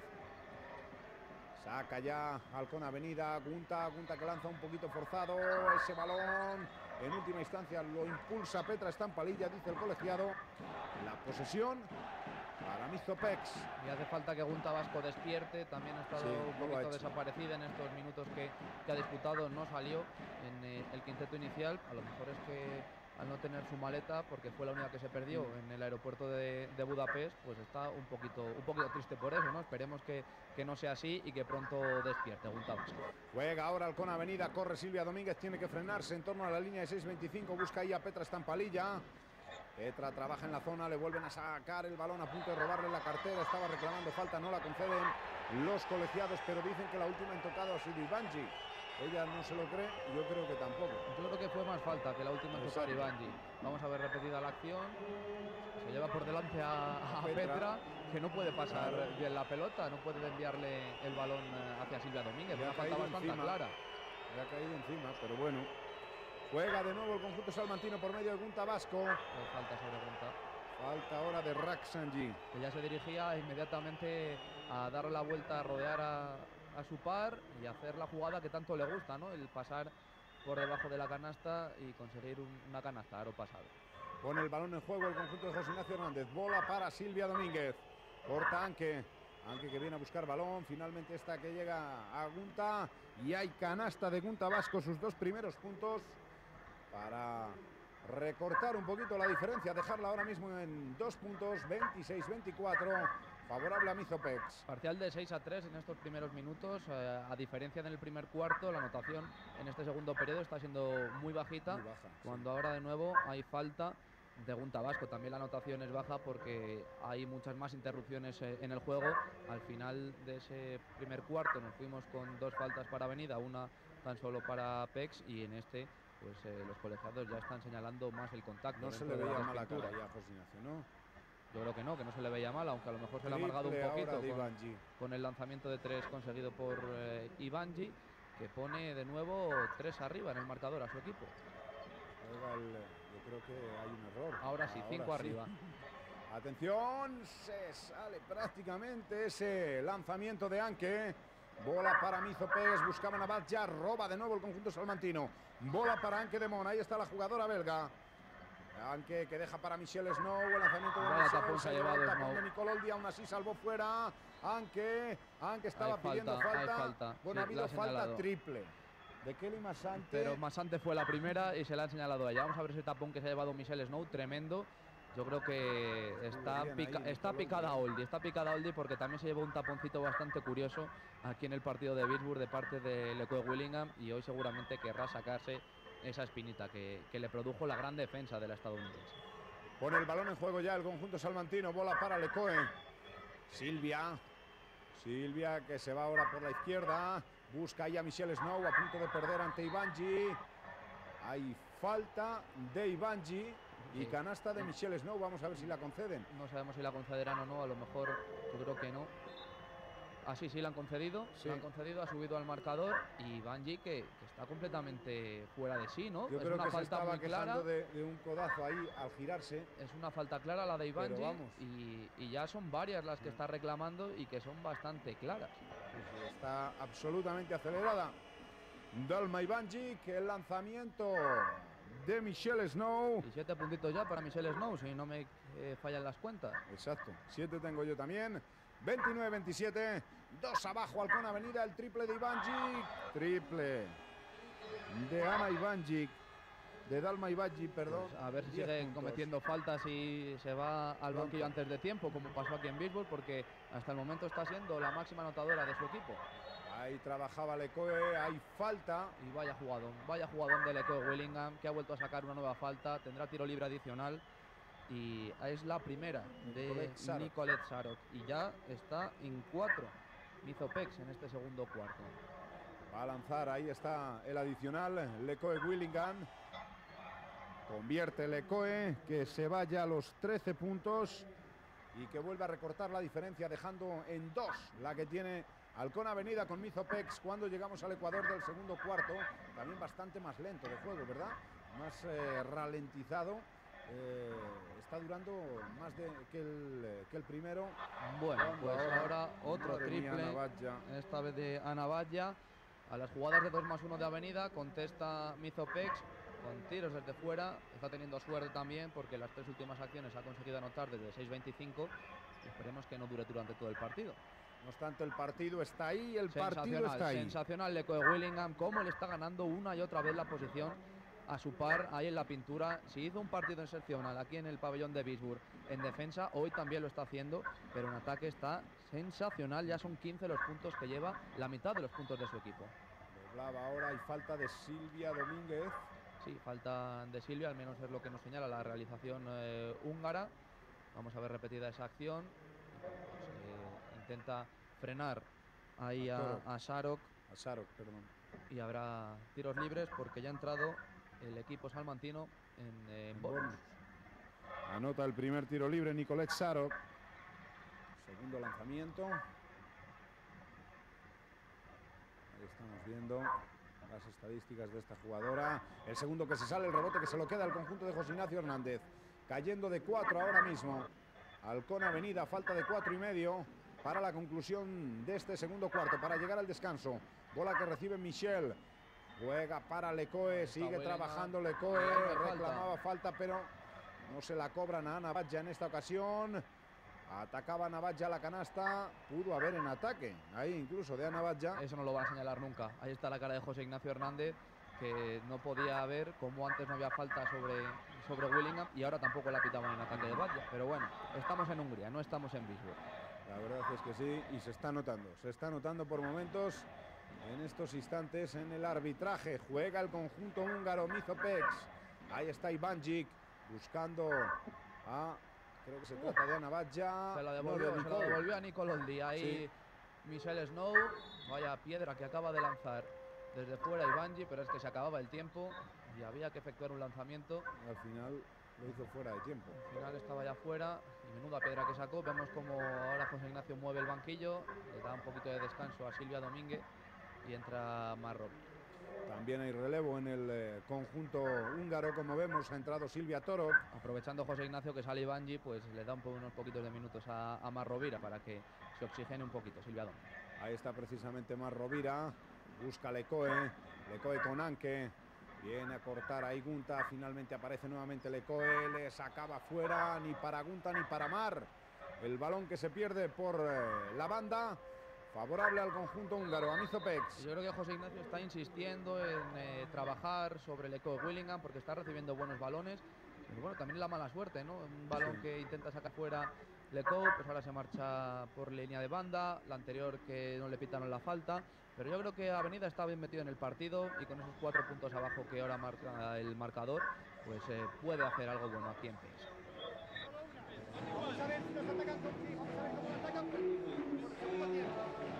Saca ya Halcón Avenida, Gunta, Gunta que lanza un poquito forzado, ese balón en última instancia lo impulsa Petra Estampalilla, dice el colegiado. La posesión para Mizopex.
Y hace falta que Gunta Vasco despierte, también ha estado
Sí,
un
no
poquito desaparecida en estos minutos que, que ha disputado, no salió en eh, el quinteto inicial, a lo mejor es que al no tener su maleta, porque fue la única que se perdió en el aeropuerto de, de Budapest, pues está un poquito, un poquito triste por eso, ¿no? Esperemos que, que no sea así y que pronto despierte Gunta Vasco.
Juega ahora Halcón Avenida, corre Silvia Domínguez, tiene que frenarse en torno a la línea de seis veinticinco, busca ahí a Petra Estampalilla. Petra trabaja en la zona, le vuelven a sacar el balón a punto de robarle la cartera, estaba reclamando falta, no la conceden los colegiados, pero dicen que la última en tocado ha sido Ivangi. Ella no se lo cree, yo creo que tampoco.
Yo creo que fue más falta que la última en tocar Ivangi. Vamos a ver repetida la acción. Se lleva por delante a, a Petra. Petra, que no puede pasar claro. bien la pelota, no puede enviarle el balón hacia Silvia Domínguez. Una falta bastante
encima,
clara.
Le ha caído encima, pero bueno. Juega de nuevo el conjunto salmantino por medio de Gunta Vasco.
No falta sobre Gunta.
Falta ahora de Raksanji.
Que ya se dirigía inmediatamente a darle la vuelta, a rodear a, a su par y hacer la jugada que tanto le gusta, ¿no? El pasar por debajo de la canasta y conseguir un, una canasta, aro pasado.
Pone el balón en juego el conjunto de José Ignacio Hernández. Bola para Silvia Domínguez. Corta Anque. Anque que viene a buscar balón. Finalmente esta que llega a Gunta. Y hay canasta de Gunta Vasco, sus dos primeros puntos, para recortar un poquito la diferencia, dejarla ahora mismo en dos puntos, veintiséis veinticuatro, favorable a Mizopex.
Parcial de seis a tres en estos primeros minutos, eh, a diferencia del primer cuarto, la anotación en este segundo periodo está siendo muy bajita,
muy baja,
cuando
sí.
ahora de nuevo hay falta de Gunta Vasco. También la anotación es baja porque hay muchas más interrupciones eh, en el juego. Al final de ese primer cuarto nos fuimos con dos faltas para Avenida, una tan solo para Pex, y en este pues eh, los colegiados ya están señalando más el contacto.
No se le veía mala cara ya a José Ignacio, ¿no?
Yo creo que no, que no se le veía mal, aunque a lo mejor se le ha amargado un poquito con, con el lanzamiento de tres conseguido por eh, Ivangi, que pone de nuevo tres arriba en el marcador a su equipo.
El, yo creo que hay un error.
Ahora sí, cinco
Ahora
arriba.
Sí. Atención, se sale prácticamente ese lanzamiento de Anque. Bola para Mizopex, buscaban a Batja, roba de nuevo el conjunto salmantino. Bola para Anque de Mon, ahí está la jugadora belga. Anque que deja para Michelle Snow, el lanzamiento de
Vaya tapón se ha llevado
el tapón
Snow.
de Nicole Oldi, aún así salvó fuera. Anque, Anque estaba
hay
pidiendo
falta.
falta.
falta.
Bueno,
sí,
ha habido falta triple de Kelly Masante.
Pero Masante fue la primera y se la han señalado a ella. Vamos a ver ese tapón que se ha llevado Michelle Snow, tremendo. Yo creo que está, pica, ahí, está picada Oldi, está picada Oldi porque también se llevó un taponcito bastante curioso aquí en el partido de Pittsburgh de parte de Lecoe Willingham, y hoy seguramente querrá sacarse esa espinita que, que le produjo la gran defensa de la estadounidense.
Pone el balón en juego ya el conjunto salmantino, bola para Lecoe. Silvia, Silvia que se va ahora por la izquierda, busca ahí a Michelle Snow, a punto de perder ante Ivangi. Hay falta de Ivangi. Y canasta de Michelle Snow, vamos a ver si la conceden.
No sabemos si la concederán o no, a lo mejor yo creo que no. Ah, sí, sí, la han concedido, sí. La han concedido, ha subido al marcador, y Ivangi que, que está completamente fuera de sí, ¿no?
Yo
es
creo
una
que
falta
se estaba
muy clara.
De, de un codazo ahí al girarse.
Es una falta clara la de Ivangi, y, y ya son varias las que está reclamando y que son bastante claras.
Pues está absolutamente acelerada Dalma Ivangi, que el lanzamiento de Michelle Snow.
Y siete puntitos ya para Michelle Snow, si no me eh, fallan las cuentas.
Exacto, siete tengo yo también. veintinueve veintisiete, dos abajo, Halcón Avenida, el triple de Ivangi. Triple de Ana Ivangi, de Dalma Ivangi, perdón.
Pues a ver si siguen cometiendo faltas y se va al banquillo antes de tiempo, como pasó aquí en Pittsburgh, porque hasta el momento está siendo la máxima anotadora de su equipo.
Ahí trabajaba Lecoe, hay falta.
Y vaya jugadón, vaya jugadón de Lecoe Willingham, que ha vuelto a sacar una nueva falta, tendrá tiro libre adicional. Y es la primera de Nicolette Sarok. Y ya está en cuatro Mizopex en este segundo cuarto.
Va a lanzar, ahí está el adicional, Lecoe Willingham. Convierte Lecoe, que se vaya a los trece puntos y que vuelve a recortar la diferencia, dejando en dos la que tiene Halcón Avenida con Mizopex cuando llegamos al Ecuador del segundo cuarto. También bastante más lento de juego, ¿verdad? más eh, ralentizado. Eh, está durando más de, que, el, que el primero.
Bueno, pues ahora, ahora otro triple,
mía,
esta vez de Ana Batlle. A las jugadas de dos más uno de Avenida contesta Mizopex con tiros desde fuera. Está teniendo suerte también porque las tres últimas acciones ha conseguido anotar desde seis veinticinco. Y esperemos que no dure durante todo el partido.
No obstante, el partido está ahí, el partido está ahí.
Sensacional, Leco de Willingham, cómo le está ganando una y otra vez la posición a su par ahí en la pintura. Si hizo un partido excepcional aquí en el pabellón de Vicksburg en defensa, hoy también lo está haciendo, pero en ataque está sensacional. Ya son quince los puntos que lleva, la mitad de los puntos de su equipo.
Doblaba ahora y falta de Silvia Domínguez.
Sí, falta de Silvia, al menos es lo que nos señala la realización eh, húngara. Vamos a ver repetida esa acción. Pues, eh, intenta frenar ahí a, a Sarok.
A Sarok, perdón.
Y habrá tiros libres porque ya ha entrado el equipo salmantino en, eh, en bonus.
Anota el primer tiro libre Nicolette Sarok. Segundo lanzamiento. Ahí estamos viendo las estadísticas de esta jugadora. El segundo que se sale, el rebote que se lo queda al conjunto de José Ignacio Hernández. Cayendo de cuatro ahora mismo. Halcón Avenida, falta de cuatro y medio para la conclusión de este segundo cuarto, para llegar al descanso. Bola que recibe Michelle. Juega para Lecoe, sigue trabajando Lecoe. Reclamaba falta, pero no se la cobran a Ana Batlle en esta ocasión. Atacaba Ana Batlle a la canasta. Pudo haber en ataque, ahí incluso de Ana Batlle.
Eso no lo van a señalar nunca. Ahí está la cara de José Ignacio Hernández, que no podía ver cómo antes no había falta sobre, sobre Willingham y ahora tampoco la pitaban en ataque de Batlle. Pero bueno, estamos en Hungría, no estamos en Vicksburg.
La verdad es que sí, y se está notando, se está notando por momentos en estos instantes en el arbitraje. Juega el conjunto húngaro Mizopex. Ahí está Ivanjic buscando a, creo que se trata de Ana Batlle.
Se la devolvió, no, de se la devolvió a Nicole Oldi. Ahí sí. Michelle Snow, vaya piedra que acaba de lanzar desde fuera Ivanjic, pero es que se acababa el tiempo y había que efectuar un lanzamiento.
Y al final lo hizo fuera de tiempo.
Al final estaba ya fuera y menuda piedra que sacó. Vemos como ahora José Ignacio mueve el banquillo, le da un poquito de descanso a Silvia Domínguez y entra Marrow.
También hay relevo en el eh, conjunto húngaro, como vemos, ha entrado Silvia Torok.
Aprovechando José Ignacio que sale Ivanjic, pues le da un po unos poquitos de minutos a, a Mar Rovira para que se oxigene un poquito Silvia Domínguez.
Ahí está precisamente Mar Rovira, busca Lecoe, Lecoe con Anke. Viene a cortar ahí Gunta, finalmente aparece nuevamente Lecoe, le sacaba fuera, ni para Gunta ni para Mar. El balón que se pierde por eh, la banda, favorable al conjunto húngaro, a Mizopex.
Yo creo que José Ignacio está insistiendo en eh, trabajar sobre Lecoe Willingham porque está recibiendo buenos balones. Pero bueno, también la mala suerte, ¿no? Un balón sí. que intenta sacar fuera Lecoe, pues ahora se marcha por línea de banda, la anterior que no le pitaron la falta. Pero yo creo que Avenida está bien metido en el partido y con esos cuatro puntos abajo que ahora marca el marcador, pues eh, puede hacer algo bueno aquí en P E S.
Vamos a ver si nos atacan con sí, vamos a ver cómo atacan. Por segundo tiempo.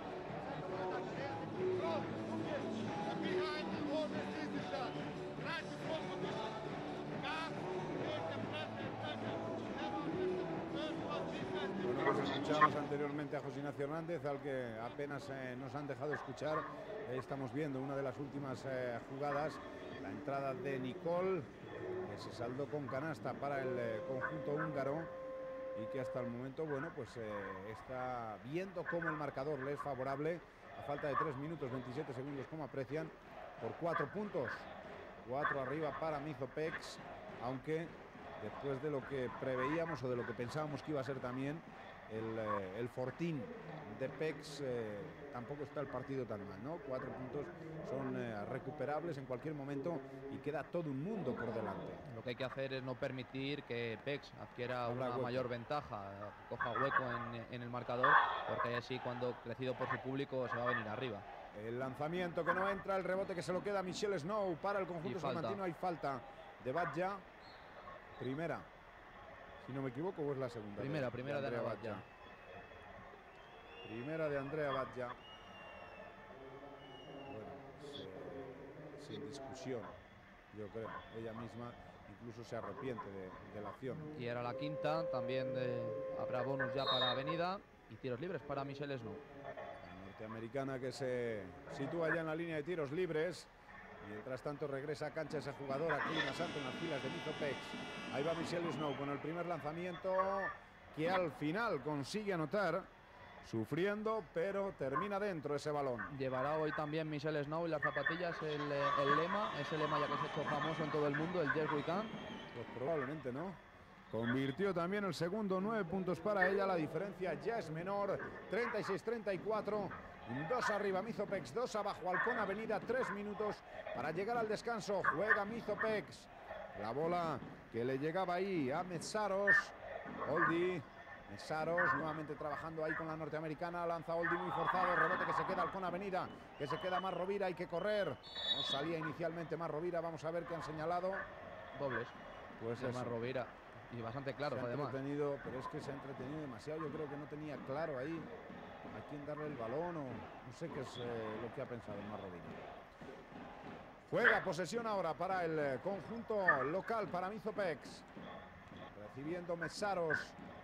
Bueno, pues escuchamos anteriormente a José Ignacio Hernández, al que apenas eh, nos han dejado escuchar. Eh, estamos viendo una de las últimas eh, jugadas, la entrada de Nicole, que se saldó con canasta para el eh, conjunto húngaro y que hasta el momento, bueno, pues eh, está viendo cómo el marcador le es favorable a falta de tres minutos veintisiete segundos, como aprecian, por cuatro puntos, cuatro arriba para Mizopex, aunque después de lo que preveíamos o de lo que pensábamos que iba a ser también el, eh, el fortín de Pex, eh, tampoco está el partido tan mal, ¿no? Cuatro puntos son eh, recuperables en cualquier momento y queda todo un mundo por delante.
Lo que hay que hacer es no permitir que Pex adquiera una hueco. mayor ventaja, coja hueco en, en el marcador, porque así cuando crecido por su público se va a venir arriba.
El lanzamiento que no entra, el rebote que se lo queda a Michelle Snow para el conjunto salmantino. Hay falta de Batlle. Primera, si no me equivoco, o es la segunda.
Primera, de, primera de, de Andrea Batlle.
Primera de Andrea Batlle. Bueno, pues, eh, sin discusión, yo creo. Ella misma incluso se arrepiente de, de la acción.
Y era la quinta, también de, habrá bonus ya para Avenida y tiros libres para Michelle Snow.
La norteamericana que se sitúa ya en la línea de tiros libres. Mientras tanto regresa a cancha ese jugador aquí en Santo en las filas de Mizopex. Ahí va Michelle Snow con el primer lanzamiento que al final consigue anotar, sufriendo, pero termina dentro ese balón.
Llevará hoy también Michelle Snow y las zapatillas el, el lema, ese lema ya que se ha hecho famoso en todo el mundo, el Yes We Can.
Pues probablemente no. Convirtió también el segundo, nueve puntos para ella, la diferencia ya es menor, treinta y seis treinta y cuatro. Dos arriba Mizopex, dos abajo Halcón Avenida, tres minutos para llegar al descanso. Juega Mizopex. La bola que le llegaba ahí a Metsaros. Oldi. Metsaros nuevamente trabajando ahí con la norteamericana. Lanza Oldi muy forzado. Rebote que se queda Halcón Avenida. Que se queda más Rovira. Hay que correr. No salía inicialmente más Rovira. Vamos a ver qué han señalado.
Dobles.
Pues
es más Rovira. Y bastante claros
se ha
además.
Entretenido, pero es que se ha entretenido demasiado. Yo creo que no tenía claro ahí a quién darle el balón o no sé qué es eh, lo que ha pensado el Marrovina. Juega posesión ahora para el eh, conjunto local, para Mizopex. Recibiendo Metsaros.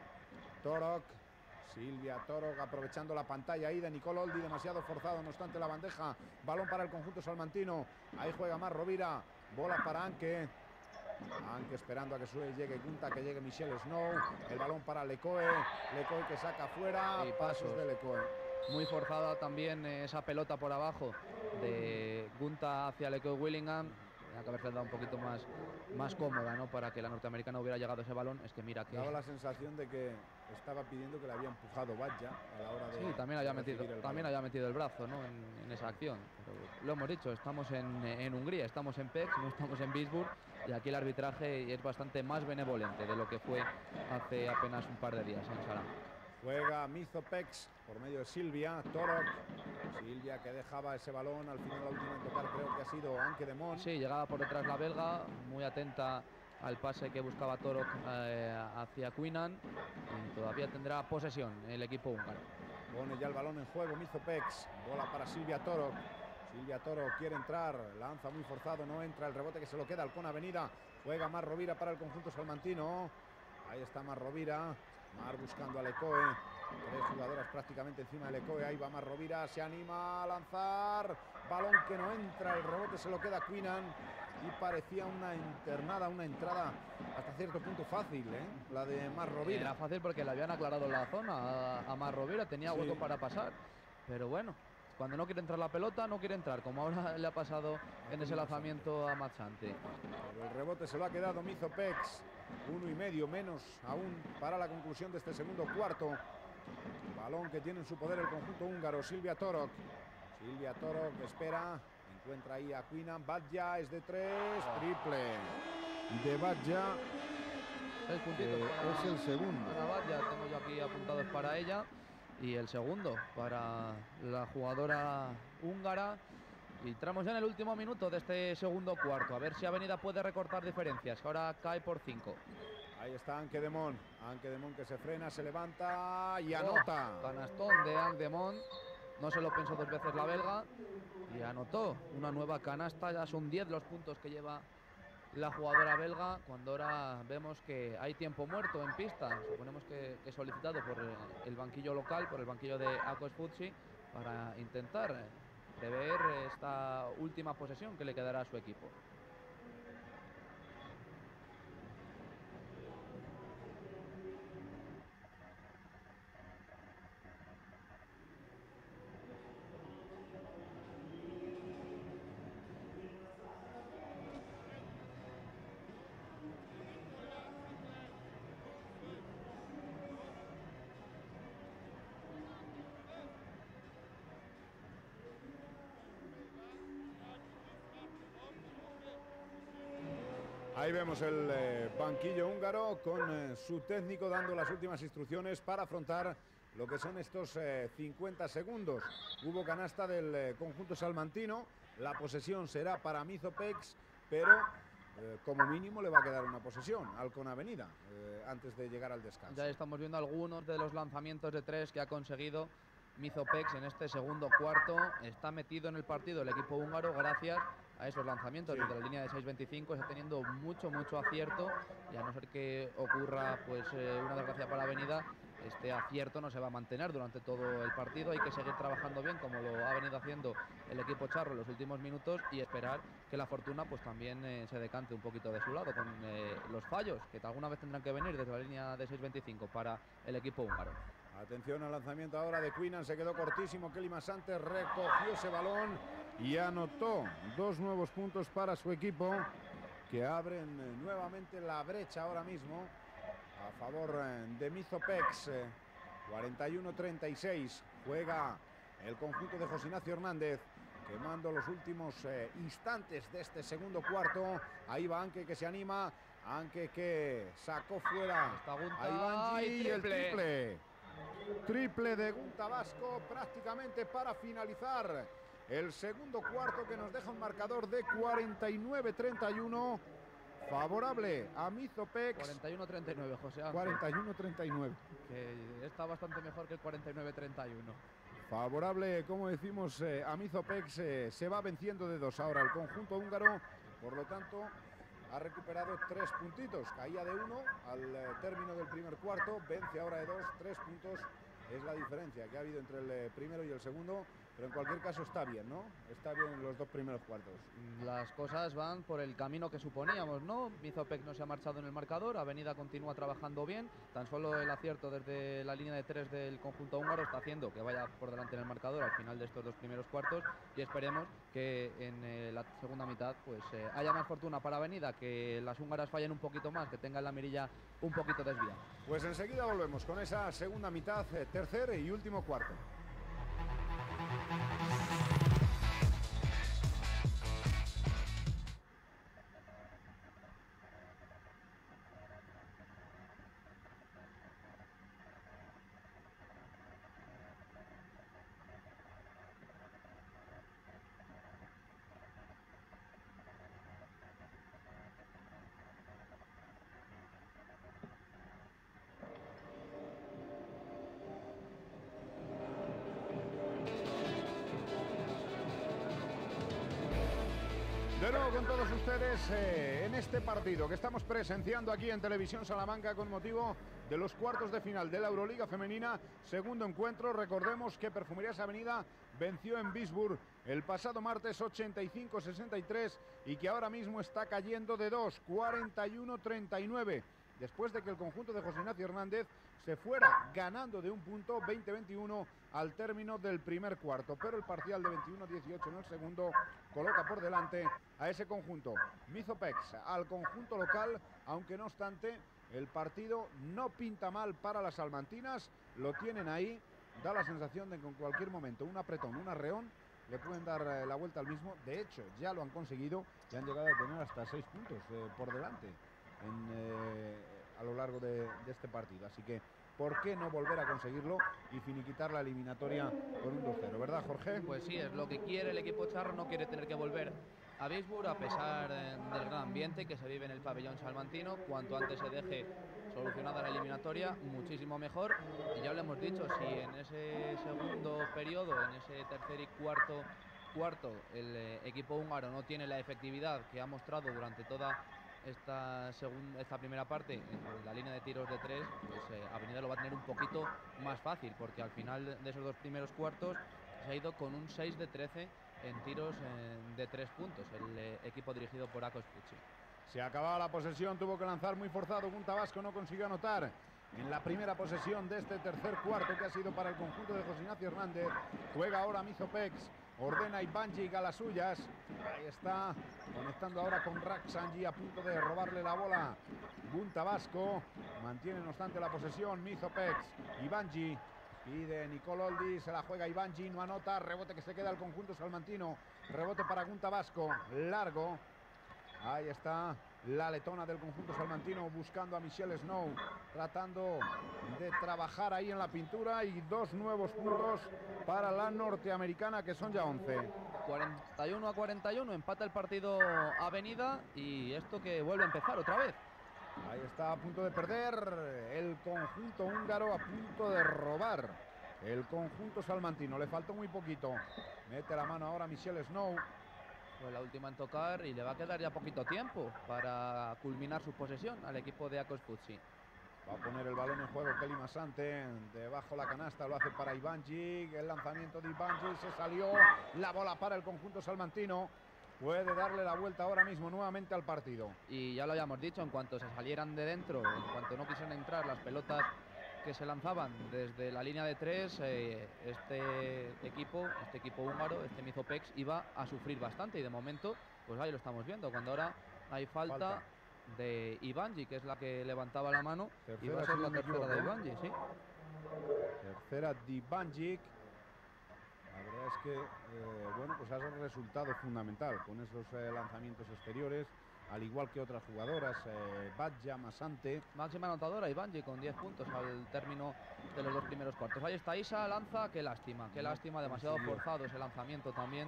Torok. Silvia Torok aprovechando la pantalla ahí de Nicole Oldi, demasiado forzado, no obstante la bandeja. Balón para el conjunto salmantino. Ahí juega más Rovira. Bola para Anke. Anke esperando a que sube, llegue Gunta, que llegue Michelle Snow. El balón para Lecoe. Lecoe que saca fuera.
Y
pasos,
pasos
de Lecoe.
Muy forzada también esa pelota por abajo de Gunta hacia Lecoe Willingham. Tenía que haberse dado un poquito más, más cómoda, ¿no? Para que la norteamericana hubiera llegado a ese balón. Es que mira que...
Daba la sensación de que estaba pidiendo que le había empujado Badja a la hora de...
Sí, también había metido, también había metido el brazo, ¿no? en, en esa acción. Pero lo hemos dicho, estamos en, en Hungría, estamos en Pécs, no estamos en Visburg. Y aquí el arbitraje es bastante más benevolente de lo que fue hace apenas un par de días en Salán.
Juega Mizopex por medio de Silvia Torok. Silvia que dejaba ese balón, al final la última en tocar creo que ha sido Anke de Mon.
Sí, llegaba por detrás la belga, muy atenta al pase que buscaba Torok eh, hacia Queenan. Y todavía tendrá posesión el equipo húngaro.
Pone ya el balón en juego Mizopex. Bola para Silvia Torok. Silvia Torok quiere entrar, lanza muy forzado, no entra, el rebote que se lo queda Halcón Avenida. Juega Mar Rovira para el conjunto salmantino. Ahí está Mar Rovira. Mar buscando a Lecoe. Tres jugadoras prácticamente encima de Lecoe. Ahí va Mar Rovira. Se anima a lanzar. Balón que no entra. El rebote se lo queda Queenan. Y parecía una internada, una entrada hasta cierto punto fácil, ¿eh? La de Mar Rovira.
Era fácil porque le habían aclarado la zona a, a Mar Rovira. Tenía hueco sí. para pasar. Pero bueno, cuando no quiere entrar la pelota, no quiere entrar. Como ahora le ha pasado en ese lanzamiento a Machante.
Pero el rebote se lo ha quedado Mizopex. Uno y medio menos aún para la conclusión de este segundo cuarto. Balón que tiene en su poder el conjunto húngaro. Silvia Torok. Silvia Torok espera. Encuentra ahí a Queenan. Badja es de tres. Triple de Badja.
Seis puntitos
eh,
para,
es el segundo.
Para Badja. Tengo yo aquí apuntados para ella. Y el segundo para la jugadora húngara. Y entramos ya en el último minuto de este segundo cuarto. A ver si Avenida puede recortar diferencias. Que ahora cae por cinco.
Ahí está Anke de Mon. Anke de Mon que se frena, se levanta y anota.
Oh, canastón de Anke de Mon. No se lo pensó dos veces la belga. Y anotó una nueva canasta. Ya son diez los puntos que lleva la jugadora belga. Cuando ahora vemos que hay tiempo muerto en pista. Suponemos que, que solicitado por el banquillo local, por el banquillo de Akos Futsi, para intentar prever esta última posesión que le quedará a su equipo.
Ahí vemos el eh, banquillo húngaro con eh, su técnico dando las últimas instrucciones para afrontar lo que son estos eh, cincuenta segundos. Hubo canasta del eh, conjunto salmantino, la posesión será para Mizopex, pero eh, como mínimo le va a quedar una posesión al Halcón Avenida eh, antes de llegar al descanso.
Ya estamos viendo algunos de los lanzamientos de tres que ha conseguido Mizopex en este segundo cuarto. Está metido en el partido el equipo húngaro gracias a esos lanzamientos. Sí. Desde la línea de seis veinticinco está teniendo mucho, mucho acierto. Y a no ser que ocurra pues eh, una desgracia para Avenida, este acierto no se va a mantener durante todo el partido. Hay que seguir trabajando bien como lo ha venido haciendo el equipo charro en los últimos minutos y esperar que la fortuna pues también eh, se decante un poquito de su lado con eh, los fallos que alguna vez tendrán que venir desde la línea de seis veinticinco para el equipo húngaro.
Atención al lanzamiento ahora de Quinnan, se quedó cortísimo. Kelly Masante recogió ese balón y anotó dos nuevos puntos para su equipo, que abren nuevamente la brecha ahora mismo a favor de Mizopex. cuarenta y uno treinta y seis juega el conjunto de José Ignacio Hernández, quemando los últimos eh, instantes de este segundo cuarto. Ahí va Anke, que se anima, Anke que sacó fuera a Ivanji y el triple. Triple de Gunta Vasco prácticamente para finalizar el segundo cuarto, que nos deja un marcador de cuarenta y nueve treinta y uno favorable a Mizopex.
cuarenta y uno treinta y nueve, José Ángel.
cuarenta y uno treinta y nueve.
Que está bastante mejor que el cuarenta y nueve treinta y uno.
Favorable, como decimos, eh, a Mizopex. Eh, se va venciendo de dos ahora el conjunto húngaro. Por lo tanto, ha recuperado tres puntitos. Caía de uno al eh, término del primer cuarto. Vence ahora de dos. Tres puntos es la diferencia que ha habido entre el eh, primero y el segundo. Pero en cualquier caso está bien, ¿no? Está bien en los dos primeros cuartos.
Las cosas van por el camino que suponíamos, ¿no? Mizopex no se ha marchado en el marcador, Avenida continúa trabajando bien, tan solo el acierto desde la línea de tres del conjunto húngaro está haciendo que vaya por delante en el marcador al final de estos dos primeros cuartos, y esperemos que en eh, la segunda mitad pues eh, haya más fortuna para Avenida, que las húngaras fallen un poquito más, que tengan la mirilla un poquito desviada.
Pues enseguida volvemos con esa segunda mitad, eh, tercer y último cuarto. De nuevo con todos ustedes eh, en este partido que estamos presenciando aquí en Televisión Salamanca con motivo de los cuartos de final de la Euroliga Femenina. Segundo encuentro. Recordemos que Perfumerías Avenida venció en Visburg el pasado martes ochenta y cinco sesenta y tres y que ahora mismo está cayendo de dos, cuarenta y uno treinta y nueve. Después de que el conjunto de José Ignacio Hernández se fuera ganando de un punto, veinte veintiuno al término del primer cuarto. Pero el parcial de veintiuno dieciocho en el segundo coloca por delante a ese conjunto. Mizopex al conjunto local, aunque no obstante el partido no pinta mal para las salmantinas. Lo tienen ahí, da la sensación de que en cualquier momento un apretón, un arreón, le pueden dar eh, la vuelta al mismo. De hecho, ya lo han conseguido y han llegado a tener hasta seis puntos eh, por delante En, eh, a lo largo de, de este partido. Así que, ¿por qué no volver a conseguirlo y finiquitar la eliminatoria con un dos cero? ¿Verdad, Jorge?
Pues sí, es lo que quiere el equipo charro, no quiere tener que volver a Visburg, a pesar eh, del gran ambiente que se vive en el pabellón salmantino. Cuanto antes se deje solucionada la eliminatoria, muchísimo mejor. Y ya lo hemos dicho, si en ese segundo periodo, en ese tercer y cuarto cuarto, el eh, equipo húngaro no tiene la efectividad que ha mostrado durante toda esta segunda, esta primera parte en la línea de tiros de tres, pues eh, Avenida lo va a tener un poquito más fácil, porque al final de esos dos primeros cuartos se ha ido con un seis de trece en tiros eh, de tres puntos el eh, equipo dirigido por Akos Pucci.
Se acababa la posesión, tuvo que lanzar muy forzado, Gunta Vasco no consiguió anotar en la primera posesión de este tercer cuarto, que ha sido para el conjunto de José Ignacio Hernández. Juega ahora Mizopex, ordena Ivanji a las suyas. Ahí está, conectando ahora con Raksanji, a punto de robarle la bola Gunta Vasco. Mantiene no obstante la posesión Mizopex. Ivanji pide Nicole Oldi, se la juega Ivanji, no anota. Rebote que se queda al conjunto salmantino. Rebote para Gunta Vasco, largo. Ahí está la letona del conjunto salmantino buscando a Michelle Snow, tratando de trabajar ahí en la pintura, y dos nuevos puntos para la norteamericana, que son ya once.
cuarenta y uno a cuarenta y uno, empata el partido Avenida, y esto que vuelve a empezar otra vez.
Ahí está a punto de perder el conjunto húngaro, a punto de robar el conjunto salmantino. Le faltó muy poquito. Mete la mano ahora Michelle Snow.
Fue la última en tocar y le va a quedar ya poquito tiempo para culminar su posesión al equipo de Akos Pucci.
Va a poner el balón en juego Kelly Masante. Debajo la canasta, lo hace para Ivanjic. El lanzamiento de Ivanjic se salió. La bola para el conjunto salmantino. Puede darle la vuelta ahora mismo nuevamente al partido.
Y ya lo habíamos dicho, en cuanto se salieran de dentro, en cuanto no quisieran entrar las pelotas que se lanzaban desde la línea de tres, eh, este equipo, este equipo húngaro, este Mizopex, iba a sufrir bastante. Y de momento, pues ahí lo estamos viendo. Cuando ahora hay falta, falta. de Ivanjic, que es la que levantaba la mano, tercera, y va a ser la tercera de Ivanjic, sí.
Tercera de Ivanjic. La verdad es que, eh, bueno, pues ha resultado fundamental con esos eh, lanzamientos exteriores, al igual que otras jugadoras, eh, Badja, Masante.
Máxima anotadora Ivanjic con diez puntos al término de los dos primeros cuartos. Ahí está Isa, lanza, qué lástima, qué no, lástima, demasiado sí. forzado ese lanzamiento también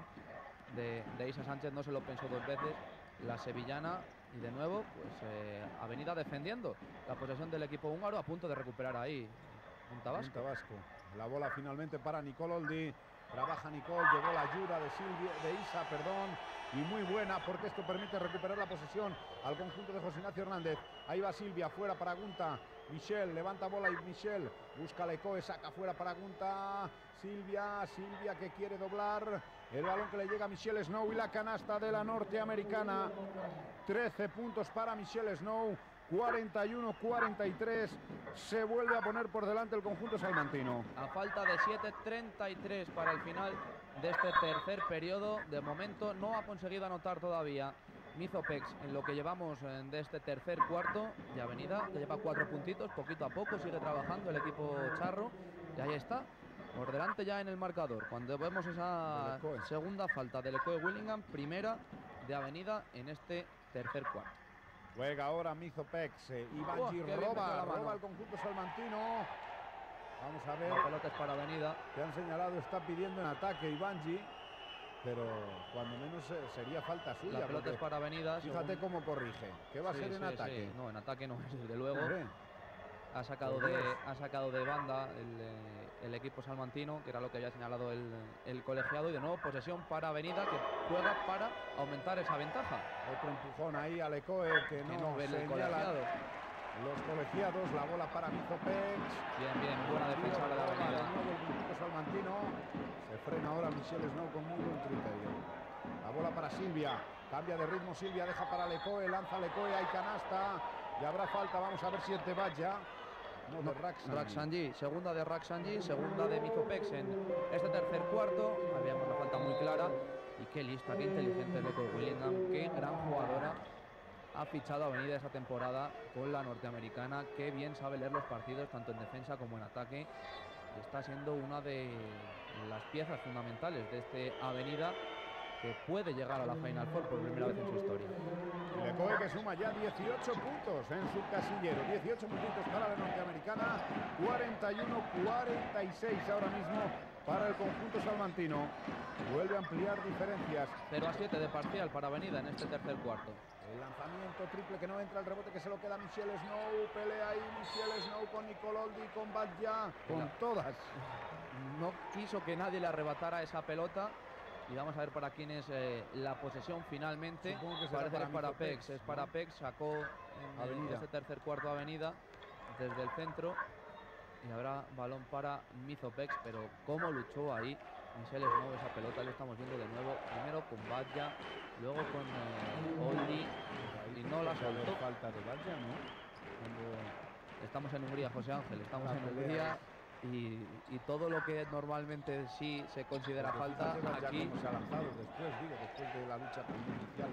de, de Isa Sánchez, no se lo pensó dos veces la sevillana. Y de nuevo, pues eh, Avenida defendiendo la posesión del equipo húngaro, a punto de recuperar ahí Punta Vasco.
Punta Vasco. La bola finalmente para Nicole Oldi. Trabaja Nicole, llegó la ayuda de Silvia, de Isa, perdón, y muy buena porque esto permite recuperar la posesión al conjunto de José Ignacio Hernández. Ahí va Silvia, fuera para Gunta. Michelle levanta bola y Michelle busca Lecoe, saca fuera para Gunta. Silvia, Silvia que quiere doblar. El balón que le llega a Michelle Snow y la canasta de la norteamericana. trece puntos para Michelle Snow. cuarenta y uno cuarenta y tres, se vuelve a poner por delante el conjunto salmantino.
A falta de siete treinta y tres para el final de este tercer periodo. De momento no ha conseguido anotar todavía Mizopex en lo que llevamos de este tercer cuarto. Y Avenida que lleva cuatro puntitos, poquito a poco sigue trabajando el equipo charro. Y ahí está, por delante ya en el marcador. Cuando vemos esa segunda falta de Lecoe Willingham, primera de Avenida en este tercer cuarto.
Juega ahora Mizopex, eh, Ivanjic oh, roba, roba el conjunto salmantino. Vamos a ver.
La pelota es para Avenida.
Que han señalado, está pidiendo en ataque Ivanjic, pero cuando menos eh, sería falta suya.
La pelota es para Avenida.
Fíjate
según...
cómo corrige. ¿Qué va a
sí,
ser en
sí,
ataque?
Sí. No, en ataque no es, desde luego. Hombre. Ha sacado, de, ha sacado de banda el, eh, el equipo salmantino, que era lo que había señalado el, el colegiado. Y de nuevo posesión para Avenida, que juega para aumentar esa ventaja.
Otro empujón ahí a Lecoe, que no,
que no ve el
colegiado. Los colegiados, la bola para Mizopex.
Bien, bien, buena defensa de la Avenida.
De nuevo el conjunto salmantino. Se frena ahora Michelle Snow con muy buen criterio. La bola para Silvia. Cambia de ritmo Silvia, deja para Lecoe, lanza Lecoe, hay canasta. Y habrá falta, vamos a ver si el te vaya. No, de Raksanji.
Raksanji, segunda de Raksanji, segunda de Mizopex en este tercer cuarto. Habíamos la falta muy clara. Y qué lista, qué inteligente Lecoe Willingham, qué gran jugadora ha fichado Avenida esa temporada con la norteamericana. Qué bien sabe leer los partidos, tanto en defensa como en ataque. Y está siendo una de las piezas fundamentales de este Avenida, que puede llegar a la Final Four por primera vez en su historia.
Lecoe que suma ya dieciocho puntos en su casillero, dieciocho puntos para la norteamericana, cuarenta y uno cuarenta y seis ahora mismo para el conjunto salmantino. Vuelve a ampliar diferencias.
cero a siete de parcial para Avenida en este tercer cuarto.
El lanzamiento triple que no entra, el rebote que se lo queda a Michelle Snow. Pelea ahí Michelle Snow con Nicole Oldi, con Badja, con no. todas.
No quiso que nadie le arrebatara esa pelota. Y vamos a ver para quién es eh, la posesión finalmente.
Que
Parece
para
que es para
Pex,
Pex, es para
¿no?
Pex, sacó en este tercer cuarto Avenida desde el centro. Y habrá balón para Mizopex, pero cómo luchó ahí Michelle Snow esa pelota, lo estamos viendo de nuevo. Primero con Badja, luego con eh, Oldi, y no la soltó.
Falta de Badja, ¿no?
Cuando estamos en Hungría, José Ángel, estamos en Hungría. Y, y todo lo que normalmente sí se considera
Porque
falta, aquí
se ha lanzado después, digo, después de la lucha inicial.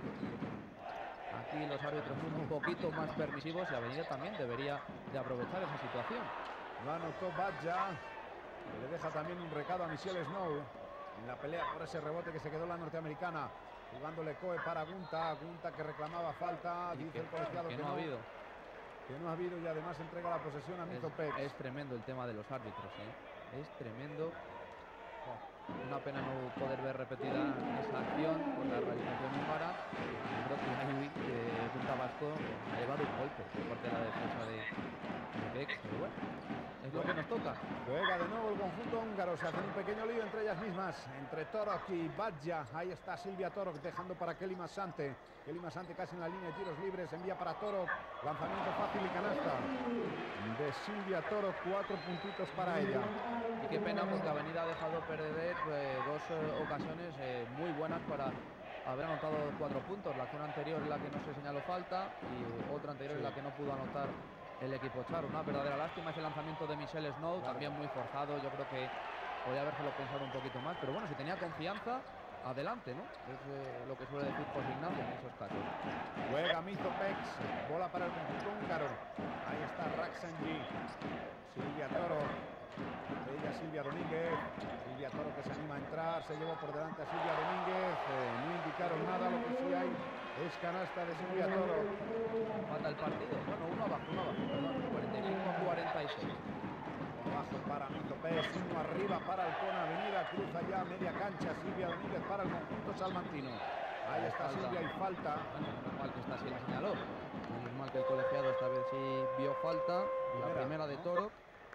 Aquí los árbitros son un poquito más permisivos y Avenida también debería de aprovechar esa situación.
Lo anotó Badja, que le deja también un recado a Michelle Snow en la pelea por ese rebote que se quedó la norteamericana. Jugando Lecoe para Gunta, Gunta que reclamaba falta,
y
dice
que,
el colegiado
que,
que
no,
no
ha habido.
Que no ha habido y además entrega la posesión a Mizopex.
Es, es tremendo el tema de los árbitros, ¿eh? Es tremendo. Una pena no poder ver repetida esa acción por la realización húngara. Yo creo que ahí eh, Punta Vasco ha llevado un golpe por parte de la defensa de, de Bex, pero bueno, es lo que nos toca.
Juega de nuevo el conjunto húngaro, se hace un pequeño lío entre ellas mismas, entre Torok y Badja. Ahí está Silvia Torok dejando para Kelly Masante. Kelly Masante casi en la línea de tiros libres, envía para Torok, lanzamiento fácil y canasta de Silvia Torok, cuatro puntitos para ella.
Y qué pena porque Avenida ha dejado perder eh, dos eh, ocasiones eh, muy buenas para haber anotado cuatro puntos. La acción anterior en la que no se señaló falta y otra anterior sí. en la que no pudo anotar el equipo Char. Una verdadera lástima ese lanzamiento de Michelle Snow, claro. También muy forzado. Yo creo que podía habérselo pensado un poquito más, pero bueno, si tenía confianza, adelante, ¿no? Es eh, lo que suele decir José Ignacio en esos casos.
Juega Mizo Pex, bola para el conjunto húngaro. Ahí está Raksanji, Silvia Toro, ella Silvia Domínguez. Silvia Toro que se anima a entrar, se llevó por delante a Silvia Domínguez. Eh, no indicaron nada, lo que sí hay es canasta de Silvia Toro.
Mata el partido, bueno, uno abajo, uno abajo, perdón, cuarenta y cinco a cuarenta y seis.
Abajo para Mizo Pérez, uno arriba para Halcón Avenida, cruza ya media cancha Silvia Domínguez para el conjunto salmantino. Ahí está falta. Silvia y falta.
Bueno, menos mal que esta sí la señaló. Menos mal que el colegiado esta vez sí vio falta. Primera, la primera de Torok.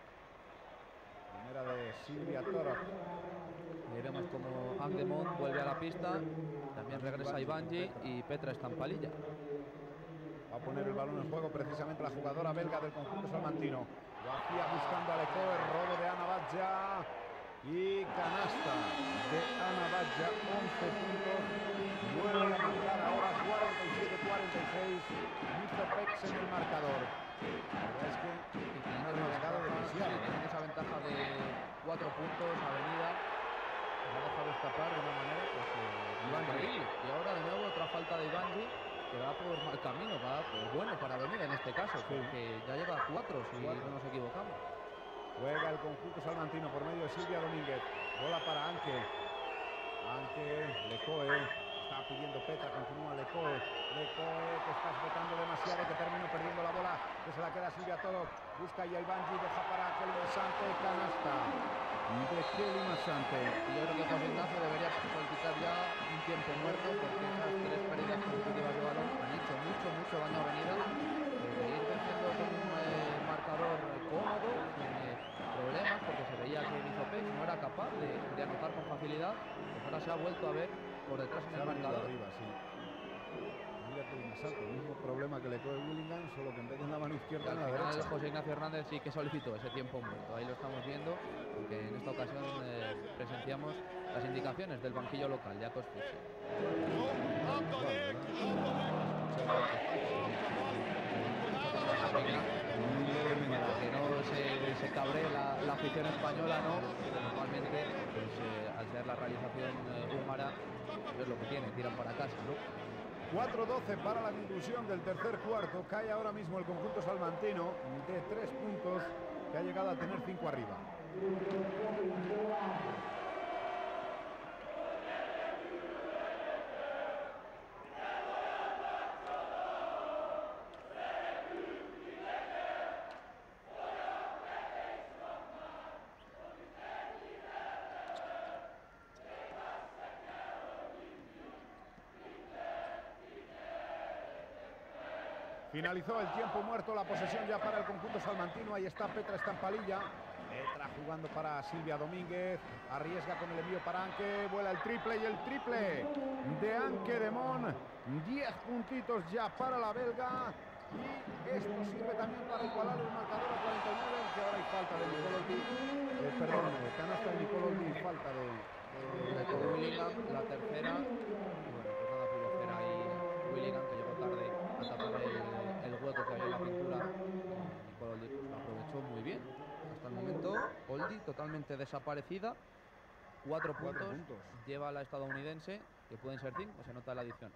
Primera de Silvia Torok.
Y vemos como Angdemont vuelve a la pista. También regresa Ivanji y Petra Estampalilla.
Va a poner el balón en juego precisamente la jugadora belga del conjunto salmantino. Lo hacía buscando a Leco, el robo de Ana Badja y canasta de Ana Badja, once puntos. Vuelve a marcar ahora cuarenta y siete a cuarenta y seis. Mizo Pex en el marcador. La verdad es que no es marcado demasiado.
Tiene esa ventaja de cuatro puntos, Avenida. Se ha dejado escapar de una manera pues, eh, increíble. Y ahora de nuevo otra falta de Ivanji, que va por mal camino, va pues bueno para Avenida en este caso, sí. Porque ya llega a cuatro si cuatro. No nos equivocamos.
Juega el conjunto salmantino por medio de Silvia Domínguez. Bola para Anke. Anke, Lecoe. Está pidiendo Petra, continúa Lecoe. Lecoe que estás botando demasiado, que termina perdiendo la bola, que se la queda Silvia Toro. Busca ya Ivanji, deja para Kelly Masante, canasta de Kelly Masante.
Y yo creo que José Ignacio debería solicitar ya un tiempo muerto, porque esas tres pérdidas consecutivas de balón han hecho mucho, mucho daño a Avenida. De ir venciendo con un eh, marcador cómodo, sin eh, problemas, porque se veía que Mizo Pex no era capaz de, de anotar con facilidad, pues ahora se ha vuelto a ver por detrás en el marcador.
Arriba, sí. Mira que el salto, el mismo problema que le coge Willingham, solo que en vez de en la mano izquierda en la derecha.
José Ignacio Hernández sí que solicitó ese tiempo muerto, ahí lo estamos viendo, porque en esta ocasión eh, presenciamos las indicaciones del banquillo local, Jacos Fuchs. Para que no se, se cabre la, la afición española, no, normalmente pues, eh, al ser la realización eh, húngara es lo que tiene, tiran para casa, ¿no?
cuatro doce para la conclusión del tercer cuarto. Cae ahora mismo el conjunto salmantino de tres puntos, que ha llegado a tener cinco arriba. Finalizó el tiempo muerto, la posesión ya para el conjunto salmantino. Ahí está Petra Estampalilla. Petra jugando para Silvia Domínguez. Arriesga con el envío para Anke. Vuela el triple y el triple de Anke Demont. diez puntitos ya para la belga. Y esto sirve también para igualar el marcador a cuarenta y nueve, que ahora hay falta de Nicole Oldi. Eh, perdón, canasta de Nicole Oldi y falta de,
de, de Willingham, la tercera. Y bueno, pues nada pudo hacer ahí Willingham, que llegó tarde a tapar el, el hueco que había en la pintura. Nicole Oldi pues, lo aprovechó muy bien. Hasta el momento, Oldi totalmente desaparecida. Cuatro, Cuatro puntos, puntos lleva la estadounidense, que pueden ser cinco, se nota la adición.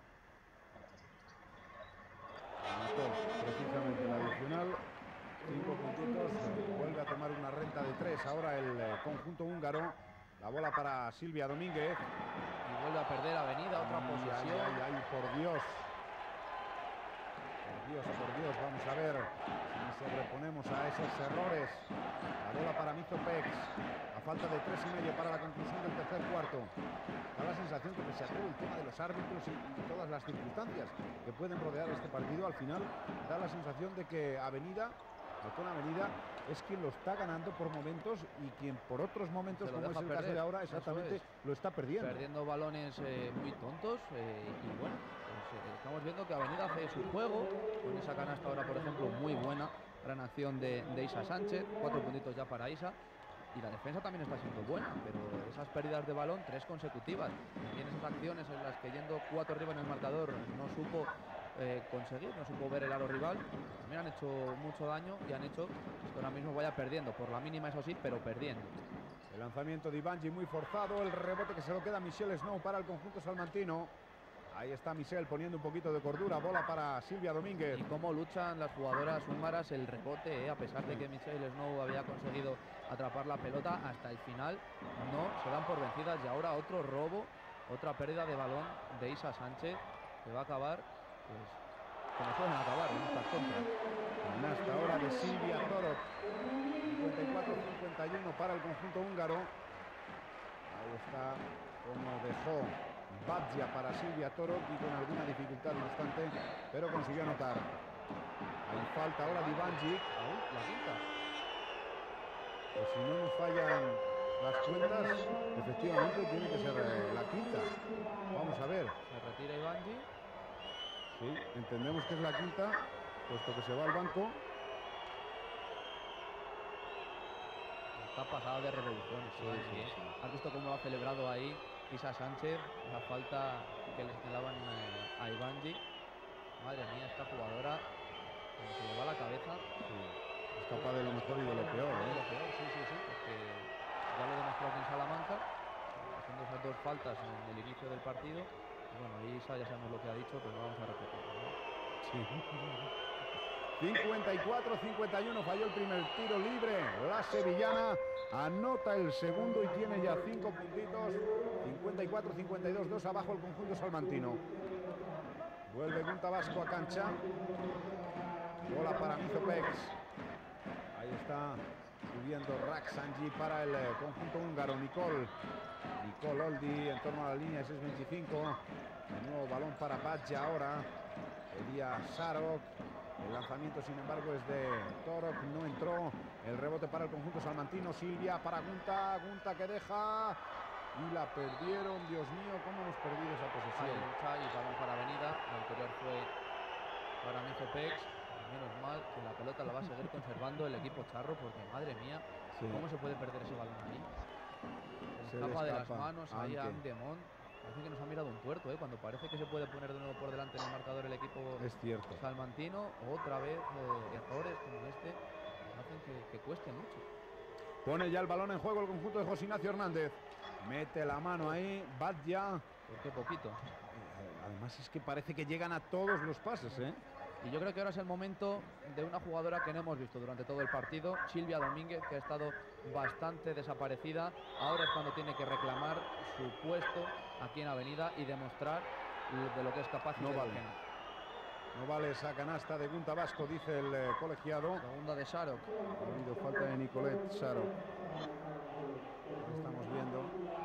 Precisamente la adicional, cinco puntitos, vuelve a tomar una renta de tres ahora el eh, conjunto húngaro. La bola para Silvia Domínguez.
Y vuelve a perder Avenida, otra
ay,
posesión.
Ay, ay, ay, por Dios. Por Dios, por Dios, vamos a ver si nos sobreponemos a esos errores. La bola para Mizo Pex, a falta de tres y medio para la conclusión del tercer cuarto. Da la sensación que pese a todo el tema de los árbitros y, y todas las circunstancias que pueden rodear este partido, al final da la sensación de que Avenida, con Avenida, es quien lo está ganando por momentos y quien por otros momentos, como es el
perder.
caso de ahora, exactamente
es.
lo está perdiendo.
Perdiendo balones eh, muy tontos eh, y bueno, pues, eh, estamos viendo que Avenida hace su juego con esa canasta ahora, por ejemplo, muy buena, gran acción de, de Isa Sánchez, cuatro puntitos ya para Isa. Y la defensa también está siendo buena, pero esas pérdidas de balón, tres consecutivas. También esas acciones en las que yendo cuatro arriba en el marcador no supo eh, conseguir, no supo ver el aro rival, también han hecho mucho daño y han hecho que ahora mismo vaya perdiendo, por la mínima eso sí, pero perdiendo.
El lanzamiento de Ivanji muy forzado, el rebote que se lo queda Michelle Snow para el conjunto salmantino. Ahí está Michelle poniendo un poquito de cordura, bola para Silvia Domínguez.
Y cómo luchan las jugadoras húngaras el rebote, eh, a pesar de que Michelle Snow había conseguido atrapar la pelota hasta el final, no se dan por vencidas. Y ahora otro robo, otra pérdida de balón de Isa Sánchez, que va a acabar, pues, como suelen acabar en estas contras.
Hasta ahora de Silvia Toro, cincuenta y cuatro cincuenta y uno para el conjunto húngaro. Ahí está como dejó Badja para Silvia Toro y con alguna dificultad al instante, pero consiguió anotar. Hay falta ahora de Ivanji.
La quinta.
Pues si no nos fallan las cuentas, efectivamente tiene que ser eh, la quinta. Vamos a ver.
Se retira Ivanji.
Sí, entendemos que es la quinta, puesto que se va al banco.
Está pasada de revoluciones.
Sí, sí, sí.
¿Has visto cómo lo ha celebrado ahí Isa Sánchez? La falta que le señalaban eh, a Ivanji. Madre mía, esta jugadora, como se le va la cabeza.
Sí. Es capaz de lo mejor y de lo peor,
De
¿eh?
lo peor, sí, sí, sí, porque ya lo demostró aquí en Salamanca, haciendo esas dos faltas en el inicio del partido. Y bueno, Isa ya sabemos lo que ha dicho, pero vamos a repetirlo, ¿no?
Sí. cincuenta y cuatro cincuenta y uno, falló el primer tiro libre. La sevillana anota el segundo y tiene ya cinco puntitos. cincuenta y cuatro cincuenta y dos, dos abajo el conjunto salmantino. Vuelve Gunta Vasco a cancha. Bola para Mizo Pex. Ahí está subiendo Raksanji para el eh, conjunto húngaro. Nicole. Nicole Oldi en torno a la línea de seis veinticinco. De nuevo balón para Badja ahora. Elia Sarok. El lanzamiento, sin embargo, es de Torok. No entró. El rebote para el conjunto salmantino. Silvia para Gunta. Gunta que deja. Y la perdieron. Dios mío, cómo hemos perdido esa
Hay
posesión.
lucha y balón para Avenida. La anterior fue para Mizo Pex. Menos mal que la pelota la va a seguir conservando el equipo charro, porque madre mía,
Sí.
¿cómo se puede perder ese balón ahí?
Se
Se
le
escapa de las
escapa.
manos ahí a
Anke.
Andemont. Parece que nos ha mirado un tuerto, ¿eh? Cuando parece que se puede poner de nuevo por delante en el marcador el equipo
Es cierto.
salmantino, otra vez eh, errores como este hacen que, que cueste mucho.
Pone ya el balón en juego el conjunto de José Ignacio Hernández. Mete la mano ahí, Badja.
Porque poquito.
Eh, Además es que parece que llegan a todos los pases, ¿eh?
Y yo creo que ahora es el momento de una jugadora que no hemos visto durante todo el partido, Silvia Domínguez, que ha estado bastante desaparecida. Ahora es cuando tiene que reclamar su puesto aquí en Avenida y demostrar de lo que es capaz.
No
y de lo
vale.
que no.
No vale esa canasta de Gunta Vasco, dice el eh, colegiado.
Segunda de Sarok.
Ha habido falta de Nicolette Saro. Estamos viendo.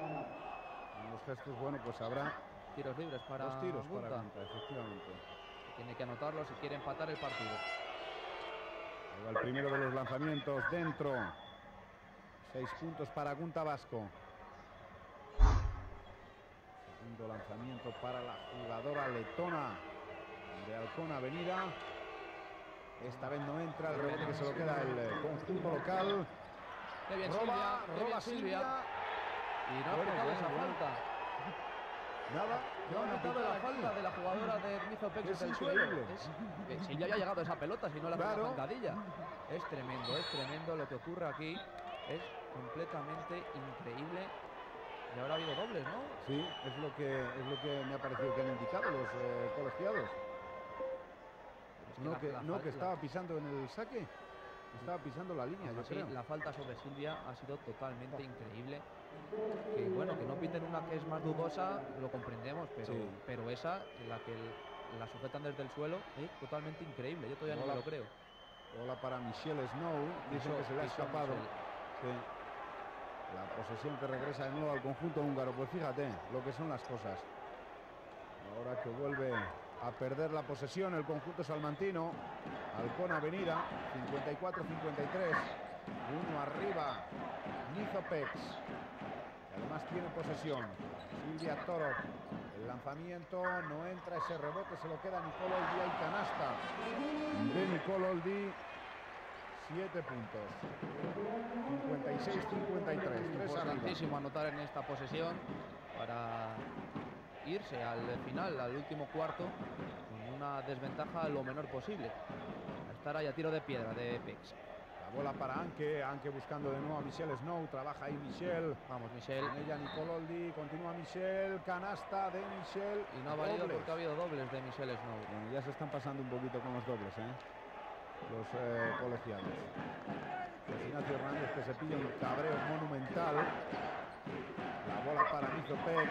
En los gestos, bueno, pues habrá
Tiros libres para
dos tiros para
Gunta.
Gunta, efectivamente.
Tiene que anotarlo si quiere empatar el partido.
Ahí va el primero de los lanzamientos dentro. Seis puntos para Gunta Vasco. Segundo lanzamiento para la jugadora letona de Halcón Avenida. Esta vez no entra, el rebote que se lo queda el eh, conjunto local.
Qué bien
Roba,
Silvia, qué
roba
bien Silvia.
Silvia.
Y no ha
Bueno,
pitado
bueno,
esa
bueno.
falta.
Nada,
No ha pitado la falta de la jugadora de Mizo Pex
Es
desde el suelo.
increíble.
Es, que Silvia había llegado a esa pelota, si no la
Claro.
una zancadilla. Es tremendo, es tremendo lo que ocurre aquí. Es completamente increíble. Y ahora ha habido dobles, ¿no?
Sí, es lo que es lo que me ha parecido que han indicado los eh, colegiados.
Es
No
la-
que,
la
no,
fal-
que
la-
estaba pisando en el saque. Estaba pisando la línea, yo
Sí,
creo.
la falta sobre Silvia ha sido totalmente increíble. Que bueno, que no piten una que es más dudosa, lo comprendemos, pero,
Sí.
pero esa, la que el- la sujetan desde el suelo, ¿eh? Totalmente increíble, yo todavía
Bola.
no me lo creo.
Bola para Michelle Snow, dicen
Pisó-
que se le ha
pisó
escapado.
Michelle.
Sí. La posesión que regresa de nuevo al conjunto húngaro, pues fíjate lo que son las cosas. Ahora que vuelve a perder la posesión el conjunto salmantino, Halcón Avenida, cincuenta y cuatro cincuenta y tres, uno arriba, Mizopex, que además tiene posesión, Silvia Torok, el lanzamiento, no entra ese rebote, se lo queda Nicole Oldi, hay canasta de Nicole Oldi, siete puntos, cincuenta y seis cincuenta y tres, tres arriba.
Importantísimo anotar en esta posesión para irse al final, al último cuarto, con una desventaja lo menor posible. Estar ahí a tiro de piedra de Pex.
La bola para Anke, Anke buscando de nuevo a Michelle Snow, trabaja ahí Michelle.
Vamos, Michelle.
Con ella Nicole Oldi, continúa Michelle, canasta de Michelle.
Y no ha valido
dobles.
porque ha habido dobles de Michelle Snow.
Bueno, ya se están pasando un poquito con los dobles, ¿eh? Los eh, colegiados. Pues Ignacio Hernández que se pilla un cabreo monumental. La bola para Mizopex.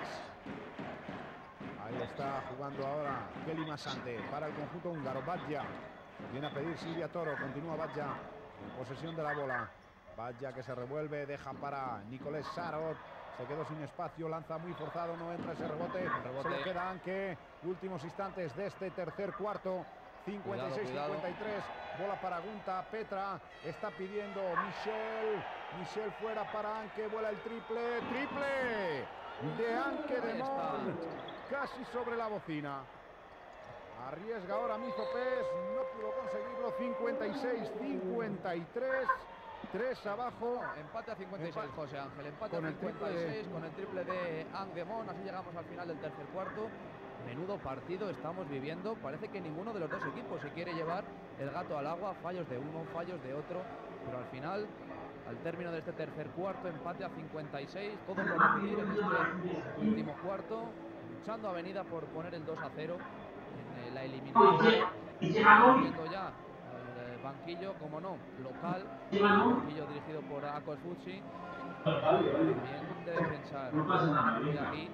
Ahí está jugando ahora Kelly Masante para el conjunto húngaro. Badja viene a pedir Silvia Toro, continúa Badja en posesión de la bola. Badja que se revuelve, deja para Nicolás Sarot. Se quedó sin espacio, lanza muy forzado, no entra ese rebote.
rebote.
Se lo queda Anke. Últimos instantes de este tercer cuarto. cincuenta y seis cincuenta y tres, bola para Gunta, Petra está pidiendo Michelle, Michelle fuera para Anke, vuela el triple, triple de Anke de
Ahí está.
Mon, casi sobre la bocina. Arriesga ahora Mizopex, no pudo conseguirlo, cincuenta y seis cincuenta y tres, tres abajo.
Empate a cincuenta y seis,
Empa-
José Ángel. Empate
con
a
el
cincuenta y seis
triple de-
con el triple de Angemon. Así llegamos al final del tercer cuarto. Menudo partido estamos viviendo. Parece que ninguno de los dos equipos se quiere llevar el gato al agua. Fallos de uno, fallos de otro. Pero al final, al término de este tercer cuarto, empate a cincuenta y seis. Todos por decidir en este último cuarto. Luchando Avenida por poner el dos a cero en eh, la eliminatoria. Viendo ya al eh, banquillo, como no, local. Banquillo dirigido por Akos Futsi. También debe pensar, estoy aquí,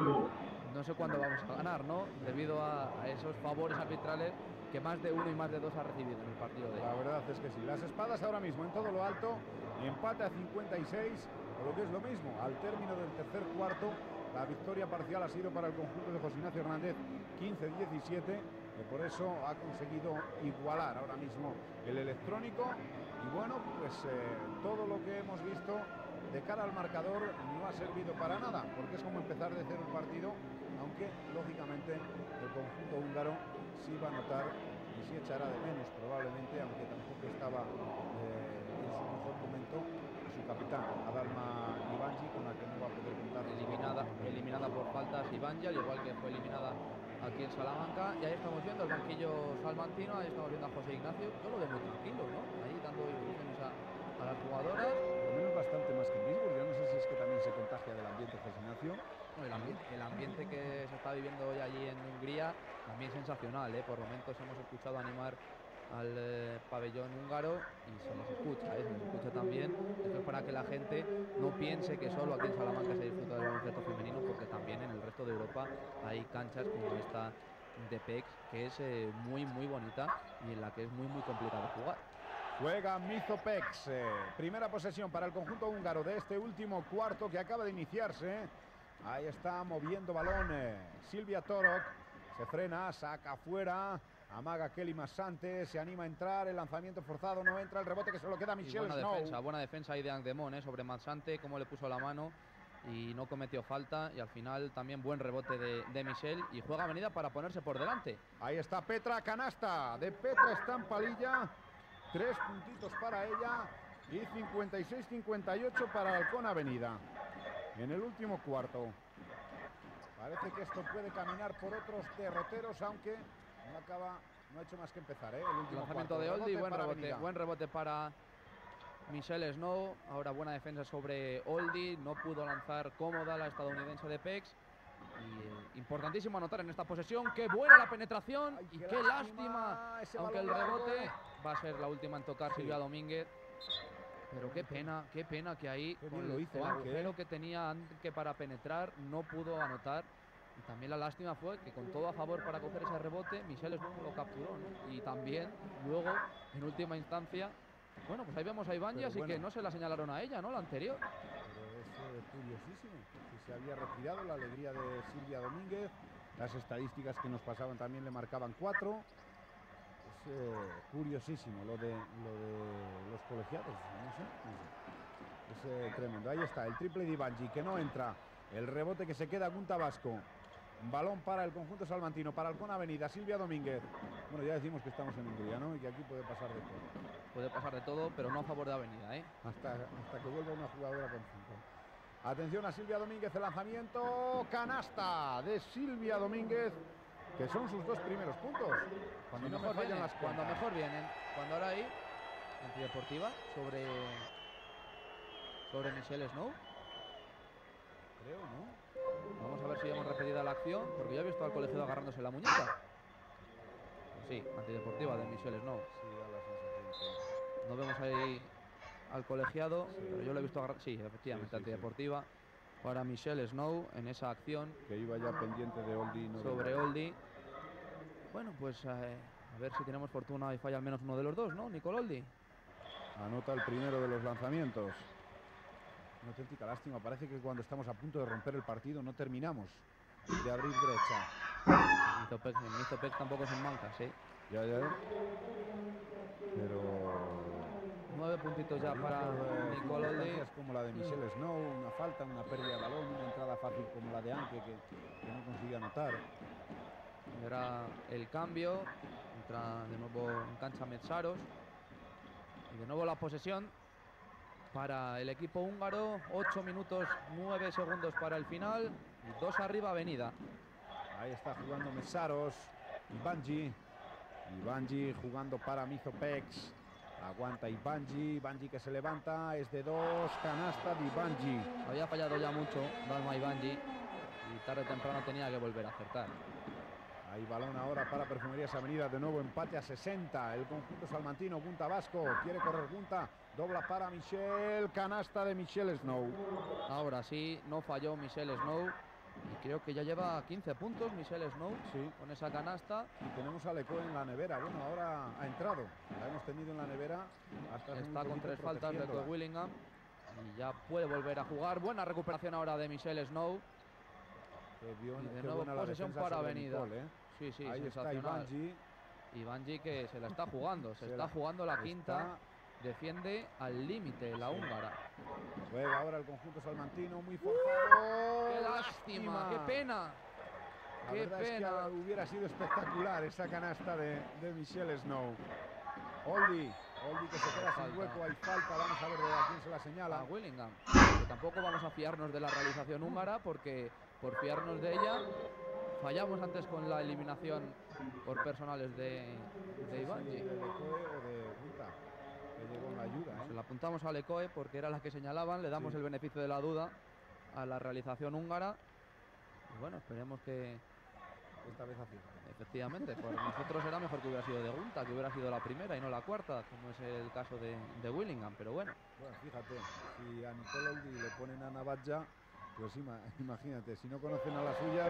no sé cuándo vamos a ganar, ¿no? Debido a, a esos favores arbitrales que más de uno y más de dos ha recibido en el partido de hoy.
La verdad es que sí. Las espadas ahora mismo en todo lo alto, empate a cincuenta y seis, o lo que es lo mismo, al término del tercer cuarto, la victoria parcial ha sido para el conjunto de José Ignacio Hernández, quince diecisiete, que por eso ha conseguido igualar ahora mismo el electrónico. Y bueno, pues eh, todo lo que hemos visto de cara al marcador no ha servido para nada, porque es como empezar de cero el partido, aunque lógicamente el conjunto húngaro sí va a notar y sí echará de menos probablemente, aunque tampoco estaba eh, en su mejor momento, su capitán, Adalma Ivanji, con la que no va a poder contar.
Eliminada, eliminada por faltas Ivanja, al igual que fue eliminada aquí en Salamanca. Y ahí estamos viendo el banquillo salmantino, ahí estamos viendo a José Ignacio. Yo lo veo muy tranquilo, ¿no? Ahí dando instrucciones a, a las jugadoras.
Por lo menos bastante más que en Bisburg. Yo no sé si es que también se contagia del ambiente José Ignacio.
El ambiente, el ambiente que se está viviendo hoy allí en Hungría también sensacional, ¿eh? Por momentos hemos escuchado animar al eh, pabellón húngaro y se les escucha, ¿eh? Se les escucha también. Esto es para que la gente no piense que solo aquí en Salamanca se disfruta del baloncesto femenino, porque también en el resto de Europa hay canchas como esta de Pex, que es eh, muy muy bonita y en la que es muy muy complicado jugar.
Juega Mizopex, eh, primera posesión para el conjunto húngaro de este último cuarto que acaba de iniciarse. Ahí está moviendo balón eh, Silvia Torok, se frena, saca afuera, amaga Kelly Masante, se anima a entrar, el lanzamiento forzado, no entra, el rebote que se lo queda a
Y
Michelle
buena
Snow.
defensa, buena defensa ahí de Angdemon, ¿eh? Sobre Mansante, cómo le puso la mano y no cometió falta, y al final también buen rebote de, de Michelle, y juega Avenida para ponerse por delante.
Ahí está Petra, canasta de Petra Estampalilla, tres puntitos para ella y cincuenta y seis cincuenta y ocho para Halcón Avenida. En el último cuarto. Parece que esto puede caminar por otros derroteros, aunque no acaba, no ha hecho más que empezar, ¿eh? El último
Lanzamiento
cuarto.
de Oldi, buen
para
rebote,
Avenida.
buen rebote para Michelle Snow. Ahora buena defensa sobre Oldi, no pudo lanzar cómoda la estadounidense de Pex. Y eh, importantísimo anotar en esta posesión. ¡Qué buena la penetración!
Ay,
y
qué
qué
lástima,
lástima,
ese
aunque el
balón largo.
rebote va a ser la última en tocar
Sí.
Silvia Domínguez. Pero qué pena, qué pena que ahí
Qué
con
bien lo hizo
el
Anke,
agujero
¿eh?
que tenía Anke para penetrar no pudo anotar. Y también la lástima fue que con todo a favor para coger ese rebote, Michel Snow lo capturó, ¿no? Y también luego, en última instancia, bueno, pues ahí vemos a Ivanji, así
bueno,
que no se la señalaron a ella, ¿no? La anterior.
Pero es eh, curiosísimo, que se había retirado la alegría de Silvia Domínguez. Las estadísticas que nos pasaban también le marcaban cuatro. Es eh, curiosísimo lo de, lo de los colegiados, no sé, no sé. Es eh, tremendo. Ahí está, el triple de Ivanji, que no entra. El rebote que se queda Gunta Vasco. Balón para el conjunto salmantino, para Halcón Avenida, Silvia Domínguez. Bueno, ya decimos que estamos en Hungría, ¿no? Y que aquí puede pasar de todo.
Puede pasar de todo, pero no a favor de Avenida, ¿eh?
Hasta, hasta que vuelva una jugadora con cinco. Atención a Silvia Domínguez, el lanzamiento. Canasta de Silvia Domínguez, que son sus dos primeros puntos.
Cuando,
si no
mejor,
me fallan
vienen,
las
cuando
cuentas.
mejor vienen. Cuando ahora hay antideportiva sobre, sobre Michel Snow.
Creo, ¿no?
Vamos a ver si hemos repetido la acción, porque yo he visto al colegiado agarrándose la muñeca. Pues sí, antideportiva de Michel Snow.
Sí, da la sensación, sí.
No vemos ahí al colegiado,
Sí.
pero yo lo he visto agarrar. Sí, efectivamente,
Sí, sí,
antideportiva para Michel Snow en esa acción
Que iba ya pendiente de Oldie. No
sobre
de...
Oldie. Bueno, pues eh, a ver si tenemos fortuna y falla al menos uno de los dos, ¿no? Nicole Oldie.
Anota el primero de los lanzamientos. Una auténtica lástima. Parece que cuando estamos a punto de romper el partido no terminamos de abrir brecha.
Mizopec, en Mizopec tampoco son mancas, ¿eh?
Ya, ya. Pero
Nueve puntitos ya para
Eh,
Nicole Oldie.
circunstancias como la de Michelle Snow, una falta, una pérdida de balón, una entrada fácil como la de Anke, que, que no consigue anotar.
Y ahora el cambio. Entra de nuevo en cancha Metsaros. Y de nuevo la posesión para el equipo húngaro. ocho minutos, nueve segundos para el final. Y dos arriba Avenida.
Ahí está jugando Mesaros, Ivanji. Ivanji jugando para Mizopex. Aguanta Ivanji, Ivanji que se levanta, es de dos, canasta de Ivanji.
Había fallado ya mucho Dalma Ivanji y tarde o temprano tenía que volver a acertar.
Hay balón ahora para Perfumerías Avenida, de nuevo empate a sesenta. El conjunto salmantino, Gunta Vasco, quiere correr Gunta, dobla para Michel, canasta de Michel Snow.
Ahora sí, no falló Michel Snow y creo que ya lleva quince puntos Michel Snow
Sí.
con esa canasta.
Y tenemos a Leco en la nevera. Bueno, ahora ha entrado. La hemos tenido en la nevera. Hasta hace
Está
un
con
poquito
tres faltas de
protegiéndola.
Willingham y ya puede volver a jugar. Buena recuperación ahora de Michel Snow.
Qué bien,
Y de
qué
nuevo
buena la
posesión
defensa
para
sobre
Avenida.
Nicole, ¿eh?
Sí, sí,
Ahí está
sensacional.
Ivanji.
Ivanji que se la está jugando, se,
Se
está
la-
jugando la
está-
quinta. Defiende al límite la húngara.
Juega ahora el conjunto salmantino, muy forzado.
¡Qué lástima! ¡Qué pena!
La
¡Qué
verdad es que
pena!
hubiera sido espectacular esa canasta de, de Michel Snow. Oldie, Oldie que se queda sin
Falta.
hueco, hay falta, vamos a ver de a quién se la señala.
A Willingham. Que tampoco vamos a fiarnos de la realización húngara porque por fiarnos de ella fallamos antes con la eliminación por personales de, de
Sí,
Ivanji.
de Lecoe o de Gunta, que llegó en la ayuda,
Se
¿eh?
la apuntamos a Lecoe porque era la que señalaban, le damos
Sí.
el beneficio de la duda a la realización húngara. Y bueno, esperemos que
Esta vez acierta.
efectivamente, por nosotros era mejor que hubiera sido de Gunta, que hubiera sido la primera y no la cuarta, como es el caso de, de Willingham, pero bueno.
Bueno, fíjate, si a Nicole Oldie le ponen a Navadja, pues ima- imagínate, si no conocen a las suyas,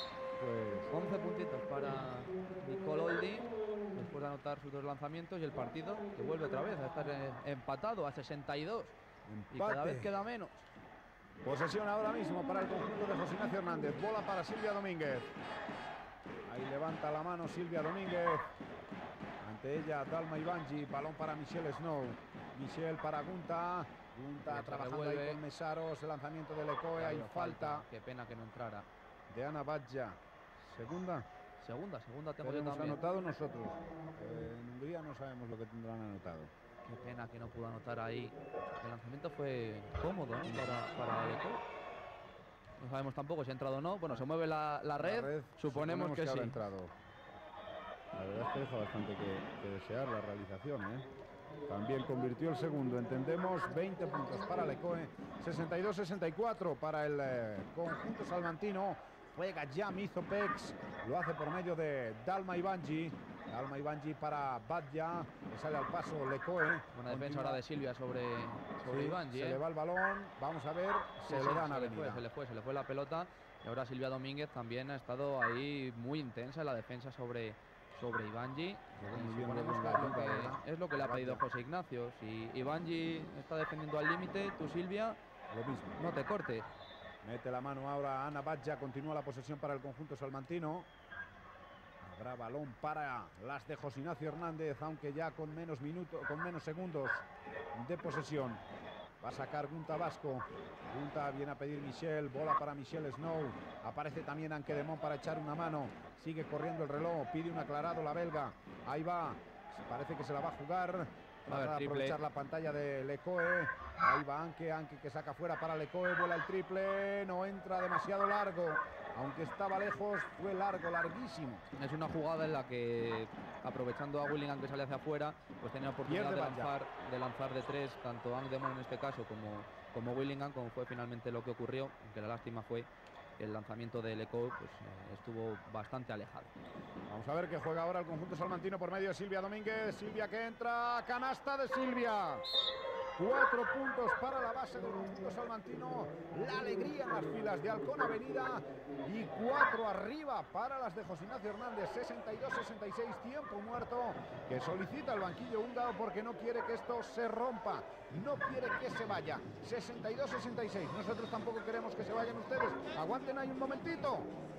pues
once puntitos para Nicole Oldie después de anotar sus dos lanzamientos y el partido que vuelve otra vez a estar eh, empatado a sesenta y dos y cada
empate.
vez queda menos.
Posesión ahora mismo para el conjunto de José Ignacio Hernández. Bola para Silvia Domínguez. Ahí levanta la mano Silvia Domínguez. Ante ella Dalma Ivanji. Balón para Michel Snow. Michel para Gunta. Gunta
Se
trabajando ahí
revuelve.
con Mesaros. El lanzamiento de Lecoe. Hay
Pero
falta
Qué pena que no entrara.
de Ana Badja. Segunda.
Segunda, segunda tengo yo
Tenemos
también.
anotado nosotros. Eh, en Hungría no sabemos lo que tendrán anotado.
Qué pena que no pudo anotar ahí. El lanzamiento fue cómodo, ¿no? Para, para Lecoe. No sabemos tampoco si ha entrado o no. Bueno, se mueve la, la red. suponemos, que,
habrá
sí.
entrado. La verdad es que deja bastante que, que desear la realización, ¿eh? También convirtió el segundo, entendemos, veinte puntos para Lecoe, sesenta y dos sesenta y cuatro para el eh, conjunto salmantino. Juega ya Mizopex, lo hace por medio de Dalma Ivanji. Dalma Ivanji para Badja, le sale al paso Lecoe.
Buena defensa ahora de Silvia sobre, sobre
Sí,
Ivanji.
se
¿eh?
le va el balón, vamos a ver,
Sí,
se
sí,
le dan
se le fue,
Avenida.
se le fue, se le fue la pelota. Y ahora Silvia Domínguez también ha estado ahí muy intensa en la defensa sobre, sobre Ivangi. Y suponemos que es lo que, es lo que le ha pedido José Ignacio. Si Ivangi está defendiendo al límite, tú, Silvia,
lo mismo.
No te cortes.
Mete la mano ahora Ana Batlla. Continúa la posesión para el conjunto salmantino. Habrá balón para las de José Ignacio Hernández, aunque ya con menos minutos, con menos segundos de posesión. Va a sacar Gunta Vasco. Gunta viene a pedir Michelle. Bola para Michelle Snow. Aparece también Anke Demont para echar una mano. Sigue corriendo el reloj. Pide un aclarado la belga. Ahí va. Parece que se la va a jugar. Para aprovechar la pantalla de Lecoe. Ahí va Anke. Anke que saca fuera para Lecoe. Vuela el triple. No entra, demasiado largo. Aunque estaba lejos, fue largo, larguísimo.
Es una jugada en la que, aprovechando a Willingham que sale hacia afuera, pues tenía oportunidad de lanzar, de lanzar de tres, tanto Anke Demont en este caso como, como Willingham, como fue finalmente lo que ocurrió, aunque la lástima fue que el lanzamiento de Lecoe pues, eh, estuvo bastante alejado.
Vamos a ver qué juega ahora el conjunto salmantino por medio de Silvia Domínguez. Silvia que entra, canasta de Silvia. Cuatro puntos para la base del conjunto salmantino. La alegría en las filas de Halcón Avenida. Y cuatro arriba para las de José Ignacio Hernández. sesenta y dos sesenta y seis, tiempo muerto que solicita el banquillo húngaro porque no quiere que esto se rompa. No quiere que se vaya. sesenta y dos sesenta y seis. Nosotros tampoco queremos que se vayan ustedes. Aguanten ahí un momentito.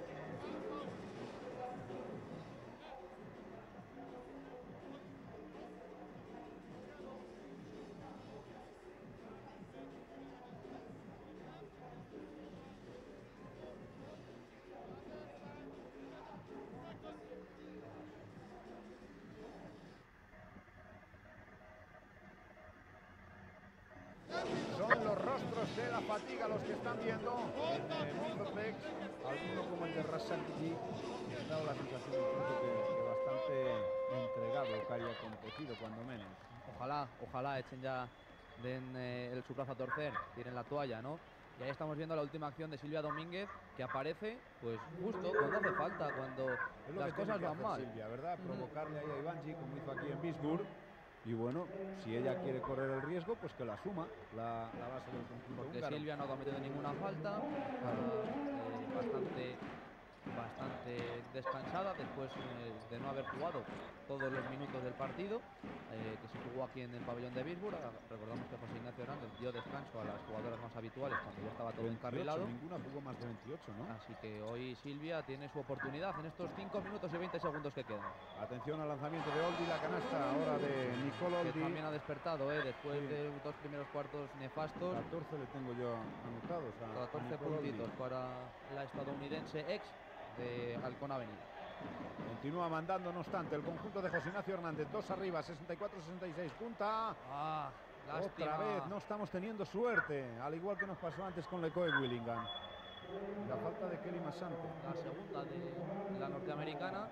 De la fatiga los que están viendo en eh, Mondopex, alguno como el de Rasakji, me ha dado la sensación incluso que, que bastante entregado, que haya competido cuando menos.
Ojalá, ojalá echen ya, den eh, el su brazo a torcer, tiren la toalla, ¿no? Y ahí estamos viendo la última acción de Silvia Domínguez, que aparece, pues justo cuando hace falta, cuando las cosas van mal.
Silvia, ¿verdad? Provocarle ahí a Ivangi, como hizo aquí en Bisburg. Y bueno, si ella quiere correr el riesgo, pues que la asuma la, la base del conjunto
Porque
húngaro.
Silvia no ha cometido ninguna falta, eh, bastante, bastante descansada después eh, de no haber jugado todos los minutos del partido, eh, que se jugó aquí en el pabellón de Bisburg. Recordamos que José Ignacio Hernández dio descanso a las jugadoras más habituales cuando ya estaba todo
veintiocho,
encarrilado.
Ninguna jugó más de veintiocho, ¿no?
Así que hoy Silvia tiene su oportunidad en estos cinco minutos y veinte segundos que quedan.
Atención al lanzamiento de Oldi, la canasta ahora de Nicole Oldi.
Que también ha despertado, ¿eh? Después sí. de dos primeros cuartos nefastos.
catorce le tengo yo anotados. A,
catorce
a
puntitos Oldi para la estadounidense ex de Halcón Avenida.
Continúa mandando, no obstante, el conjunto de José Ignacio Hernández. Dos arriba, sesenta y cuatro sesenta y seis. Punta.
Ah,
Otra vez no estamos teniendo suerte, al igual que nos pasó antes con Lecoe Willingham. La falta de Kelly Masante.
La segunda de la norteamericana.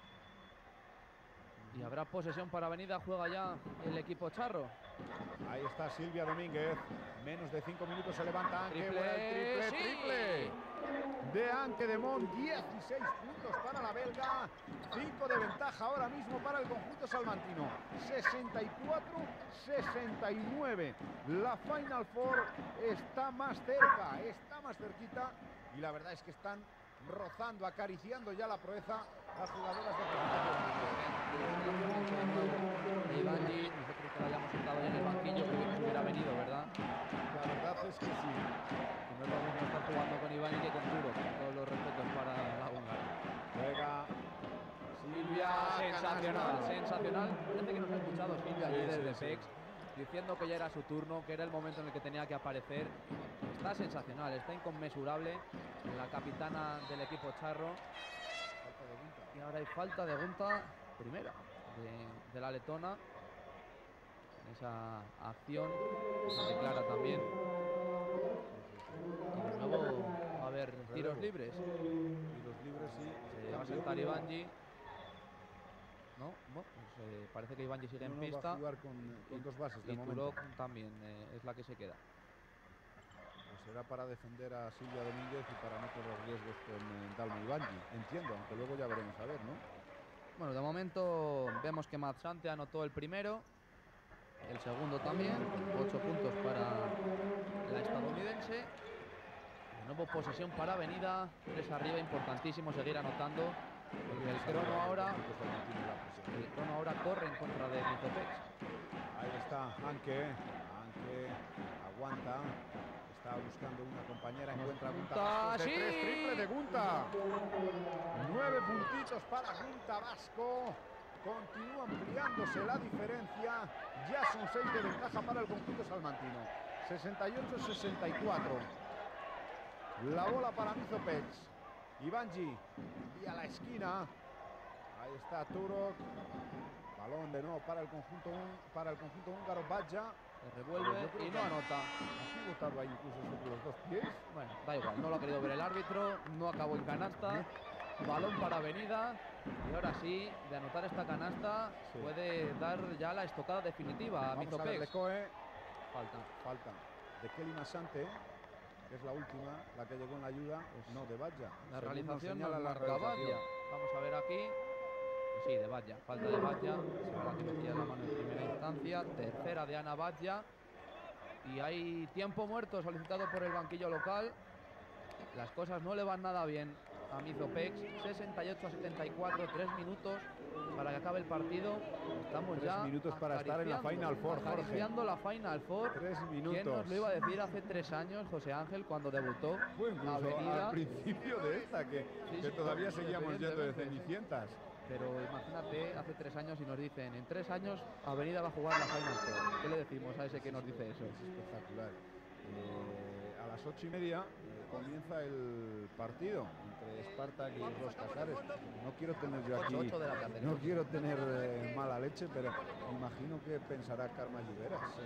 Y habrá posesión para Avenida. Juega ya el equipo charro.
Ahí está Silvia Domínguez. Menos de cinco minutos se levanta Anke.
Triple,
triple,
sí.
triple de Anke Demont. dieciséis puntos para la belga. cinco de ventaja ahora mismo para el conjunto salmantino. sesenta y cuatro sesenta y nueve. La Final Four está más cerca, está más cerquita. Y la verdad es que están rozando, acariciando ya la proeza las jugadoras de
presentación. Ivangi, nosotros que la hayamos sentado ya en el banquillo, que hubiera venido, ¿verdad?
La verdad es que sí.
Que no es lo mismo estar jugando con Ivangi que con Turo, con todos los respetos para la húngara.
Juega
Silvia, sensacional, canasta. sensacional. Parece que nos ha escuchado Silvia sí, desde sí, Pex, sí. diciendo que ya era su turno, que era el momento en el que tenía que aparecer. Está sensacional, está inconmensurable la capitana del equipo charro. Y ahora hay falta de Gunta, primera, de, de la letona. Esa acción se declara también. Y de nuevo va a haber tiros libres.
Tiros libres, sí.
Se va a sentar Ivangi. No, bueno, pues, eh, parece que Ivangi sigue
no,
en
no
pista.
Va a jugar con, con dos bases de
y
momento.
Turok también eh, es la que se queda.
Pues será para defender a Silvia Domínguez y para no correr riesgos con eh, Dalma Ivangi. Entiendo, aunque luego ya veremos a ver, ¿no?
Bueno, de momento vemos que Matsante anotó el primero, el segundo también, ocho puntos para la estadounidense. nuevo posesión para Avenida, tres arriba, importantísimo seguir anotando, porque el crono ahora, el crono ahora corre en contra de Mizopex.
Ahí está Anke, Anke aguanta, está buscando una compañera, encuentra Gunta Vasco de
¡Sí!
tres, triple de Gunta. Nueve puntitos para Gunta Vasco. Continúa ampliándose la diferencia. Ya son seis de ventaja para el conjunto salmantino. sesenta y ocho a sesenta y cuatro. La bola para Mizopex. Ivanji envía a la esquina. Ahí está Turok. Balón de nuevo para el conjunto, para el conjunto húngaro. Badja.
Se revuelve y no anota.
Aquí votaba incluso sobre los dos pies.
Bueno, da igual, no lo ha querido ver el árbitro, no acabó en canasta. Balón para Avenida. Y ahora sí, de anotar esta canasta, sí, puede dar ya la estocada definitiva a Mizopex.
Falta, falta de Kelly Masante, que es la última, la que llegó en la ayuda. Pues no, de Badja.
La realización no la Badja. Vamos a ver aquí. Sí, de Badja, falta de Badja, la que metía la mano en primera instancia, tercera de Ana Badja. Y hay tiempo muerto solicitado por el banquillo local. Las cosas no le van nada bien a Mizopex. Sesenta y ocho a setenta y cuatro, tres minutos para que acabe el partido. Estamos
tres
ya
minutos para estar en la Final Four, Jorge.
Acariciando la Final Four.
Tres minutos.
¿Quién nos lo iba a decir hace tres años, José Ángel, cuando debutó?
Bueno, Avenida al principio de esta, que, sí, que sí, todavía seguíamos yendo de Cenicientas.
Pero imagínate, hace tres años y nos dicen, en tres años Avenida va a jugar la Final Four. ¿Qué le decimos a ese que nos dice eso?
Es espectacular. Eh, a las ocho y media eh, comienza el partido entre Spartak y los Casares. No quiero tener yo aquí,
ocho de la tarde,
no quiero tener eh, mala leche, pero me imagino que pensará Karma Lluveras eh,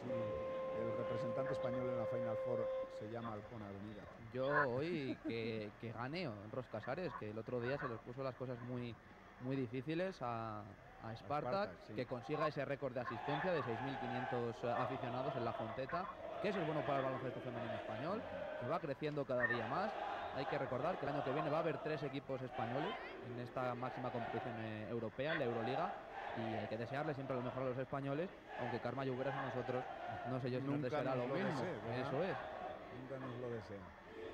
si el representante español en la Final Four se llama Halcón Avenida.
Yo hoy que, que gane Ros Casares, que el otro día se les puso las cosas muy muy difíciles a, a Spartak, Spartak sí, que consiga ese récord de asistencia de seis mil quinientos aficionados en la Fonteta, que eso es bueno para el baloncesto femenino español, que va creciendo cada día más. Hay que recordar que el año que viene va a haber tres equipos españoles en esta máxima competición eh, europea, en la Euroliga, y hay que desearle siempre lo mejor a los españoles, aunque Karma Lluveras a nosotros, no sé yo si nos deseará lo mismo. Desee, eso es.
Nunca nos lo desea.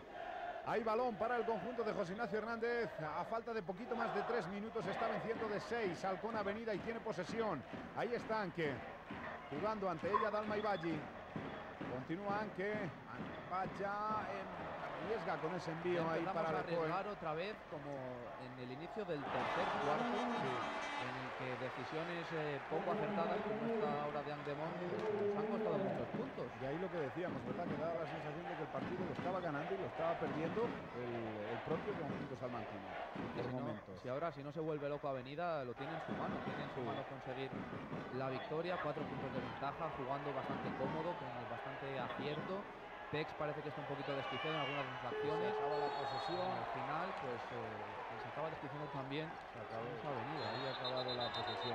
Hay balón para el conjunto de José Ignacio Hernández. A falta de poquito más de tres minutos está venciendo de seis. Halcón Avenida y tiene posesión. Ahí está Anke. Jugando ante ella Dalma Ivalli. Continúa Anke. Badja arriesga con ese envío ahí para
a arriesgar otra vez como en el inicio del tercer cuarto. Sí. En el que decisiones eh, poco acertadas como esta ahora de Andemont nos han costado muchos puntos.
Y ahí lo que decíamos, ¿verdad? Que daba la sensación de que el partido lo estaba ganando y lo estaba perdiendo el, el propio conjunto salmantino.
Si, no, si ahora si no se vuelve loco Avenida, lo tiene en su mano, tiene en su mano conseguir la victoria, cuatro puntos de ventaja, jugando bastante cómodo, con bastante acierto. Pex parece que está un poquito desquiciado en algunas acciones.
Se acaba la posesión.
Al final, pues eh, se acaba desquiciando también.
Se acabó
esa Avenida.
Ahí ha acabado la posesión.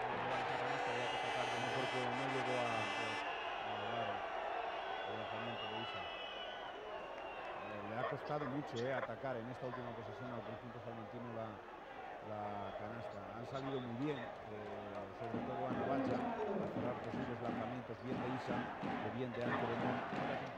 Había que sacar de
no porque no llegó a, pues, a dar el lanzamiento de Isa. Le, le ha costado mucho eh, atacar en esta última posesión al conjunto salmantino la, la canasta. Han salido muy bien, eh, sobre todo Ana Badja, para cerrar posibles lanzamientos, bien de Isa, de bien de Anke de Mon.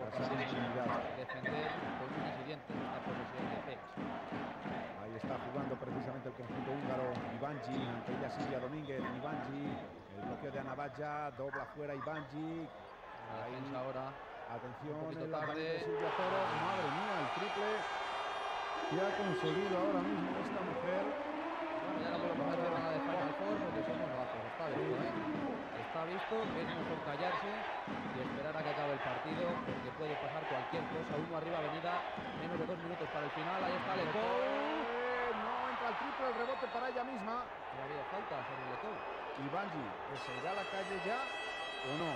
Defender con un incidente en esta posesión de Pex.
Ahí está jugando precisamente el conjunto húngaro. Ivanji, ante ella Silvia Domínguez. Ivanji, el bloqueo de Ana Badja, dobla fuera Ivanji.
Ahí ahora.
Atención, el lanzamiento de Silvia Toro. Madre mía, el triple que ha conseguido ahora mismo esta mujer.
Bueno, ya no podemos hacer nada de Final Four porque somos bajos. Está visto, ¿eh? Está visto que es mejor callarse y esperar a que acabe el partido porque puede pasar cualquier cosa. Uno arriba Avenida, menos de dos minutos para el final. Ahí está Lecou.
No entra el triple, el rebote para ella misma.
Todavía falta sobre Lecou.
Ivanji, que se irá a la calle ya o no.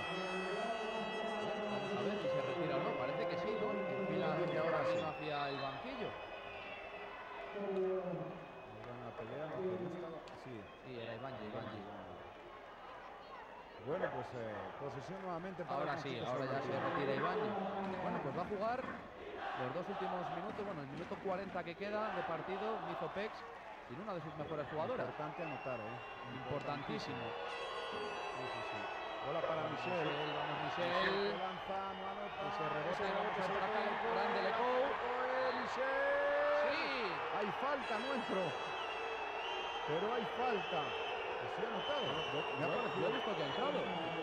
Vamos a ver si se retira o no. Parece que sí, ¿no? Enfila ahora sí hacia el banquillo.
Una pelea, sí.
Sí, era Ivanji, Ivanji.
Bueno, pues eh, posesión nuevamente para
ahora sí, ahora ya se retira Ivanji. Bueno, pues va a jugar los dos últimos minutos, bueno, el minuto cuarenta que queda de partido, Mizopex sin una de sus mejores jugadoras.
Importante anotar, ¿eh?
Importantísimo.
Sí, sí, sí. Bola para Michel.
Michel, vamos
Michel
Michel.
que lanza, no anota.
Ese rebote,
Ese
vamos a
se
ver
lo
aquí,
queda Lecoe.
grande Lecoe.
Lecoe, Michel.
Sí.
Hay falta, no entró. Pero hay falta. Que sí ha anotado. Me ha
Yo,
parecido.
yo he visto que ha entrado.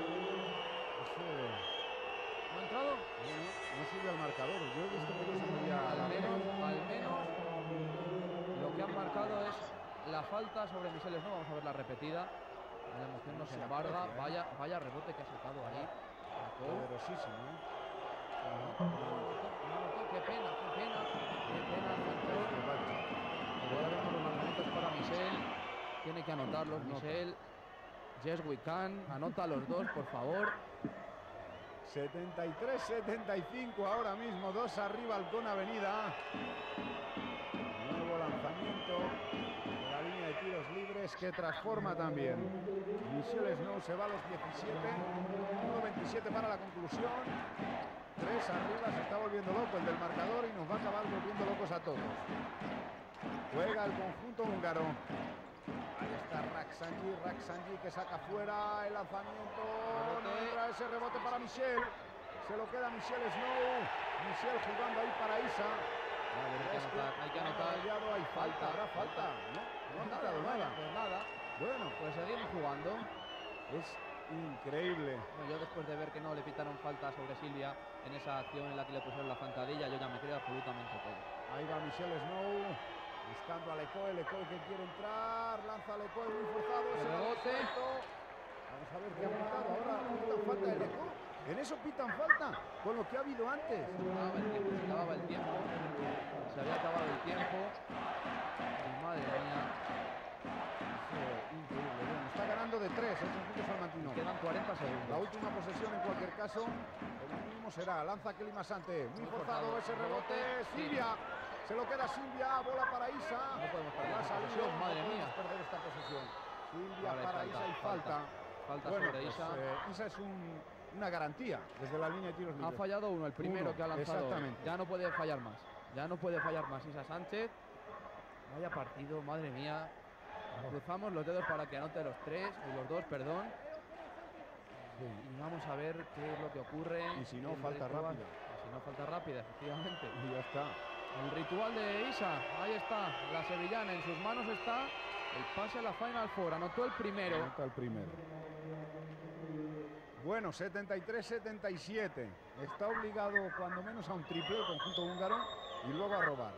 Ese,
¿No ha entrado?
no, no, no sube al marcador. Yo he visto que no se movía a la
Al menos,
menos.
al menos lo que han marcado es la falta sobre Michel Snow. Vamos a ver la repetida. La emoción nos
No se
embarga.
aprecia, ¿eh?
Vaya, vaya rebote que ha sacado ahí. Lecoe.
Poderosísimo, ¿eh?
No anotó, qué pena, qué pena, qué pena, Centrón. Pero ahora vemos los lanzamientos para Michel. Tiene que anotarlos,
Anota.
Michel. Yes, we can. Anota los dos, por favor.
setenta y tres setenta y cinco ahora mismo, dos arriba Halcón Avenida. Nuevo lanzamiento de la línea de tiros libres que transforma también. Michel Snow se va a los diecisiete, uno veintisiete para la conclusión. Tres arriba, se está volviendo loco el del marcador y nos va a acabar volviendo locos a todos. Juega el conjunto húngaro. Ahí está Raksanji, Raksanji que saca fuera el lanzamiento. No entra ese rebote para Michel. Se lo queda Michel Snow. Michel jugando ahí para Isa.
Hay que anotar, hay que anotar.
Fallado, hay falta, habrá falta. No, no ha
Nada,
notado nada.
pues nada.
Bueno,
Pues seguimos jugando.
es increíble.
Bueno, yo después de ver que no le pitaron falta sobre Silvia en esa acción en la que le pusieron la zancadilla, yo ya me creo absolutamente todo.
Ahí va Michel Snow. Buscando a Lecoe, Lecoe que quiere entrar. Lanza a Lecoe muy forzado.
El
ese
rebote.
lanzamiento. Vamos a ver qué ha pitado. Ahora pitan falta de Lecoe. En eso pitan falta. Con lo que ha habido antes.
Se acababa el tiempo, se acababa el tiempo. Se había acabado el tiempo. Y madre mía,
Eh, increíble. Bueno, está ganando de tres el conjunto salmantino.
quedan cuarenta segundos.
La última posesión en cualquier caso, como mínimo será. Lanza Kelly Masante. Muy
Muy
forzado
forzado.
ese rebote.
Rebote.
Silvia. Se lo queda Silvia. Bola para Isa.
No podemos perder
La
esta
salida,
posesión,
no
madre
podemos
mía.
perder esta posesión. Silvia
Vale,
para
falta,
Isa y falta.
falta. Falta
Bueno,
sobre
pues,
Isa.
eh, Isa es un- una garantía desde la línea de tiros
Ha
libres.
fallado uno, el primero
Uno,
que ha lanzado.
exactamente.
Ya no puede fallar más. Ya no puede fallar más. Isa Sánchez. Vaya partido, madre mía. Cruzamos los dedos para que anote los tres, y los dos, perdón. Y vamos a ver qué es lo que ocurre.
Y si no,
El
falta
ritual-
rápida.
y si no, falta rápida, efectivamente.
Y ya está.
El ritual de Isa, ahí está, la sevillana, en sus manos está el pase a la Final Four. Anotó el primero.
Anota el primero. Bueno, setenta y tres setenta y siete. Está obligado cuando menos a un triple el conjunto húngaro y luego a robar.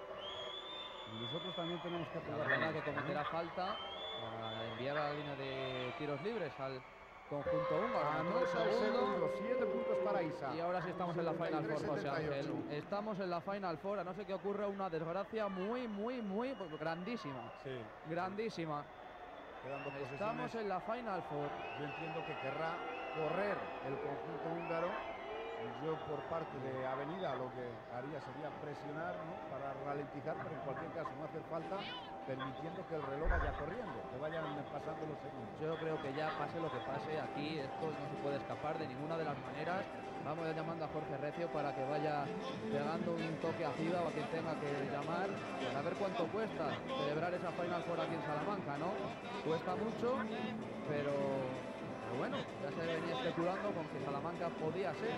Y nosotros también tenemos que
La
jugar.
verdad
con
que
esto, ¿no?
cometerá falta para enviar a la línea de tiros libres al conjunto húngaro. Anotó el
Anota el
segundo.
segundo, siete puntos para Isa.
Y ahora sí estamos en la Final Four, José Ángel.
setenta y ocho.
Estamos en la Final Four, a no ser que ocurra una desgracia muy, muy, muy grandísima.
Sí,
Grandísima.
quedan dos
Estamos
posesiones.
en la Final Four.
Yo entiendo que querrá correr el conjunto húngaro. Yo por parte de Avenida lo que haría sería presionar, ¿no?, para ralentizar, pero en cualquier caso no hacer falta, permitiendo que el reloj vaya corriendo, que vayan pasando los segundos.
Yo creo que ya pase lo que pase, aquí esto no se puede escapar de ninguna de las maneras. Vamos ya llamando a Jorge Recio para que vaya pegando un toque a Ciba o a quien tenga que llamar, para ver cuánto cuesta celebrar esa Final Four aquí en Salamanca, ¿no? Cuesta mucho, pero, pero bueno, ya se venía especulando con que Salamanca podía ser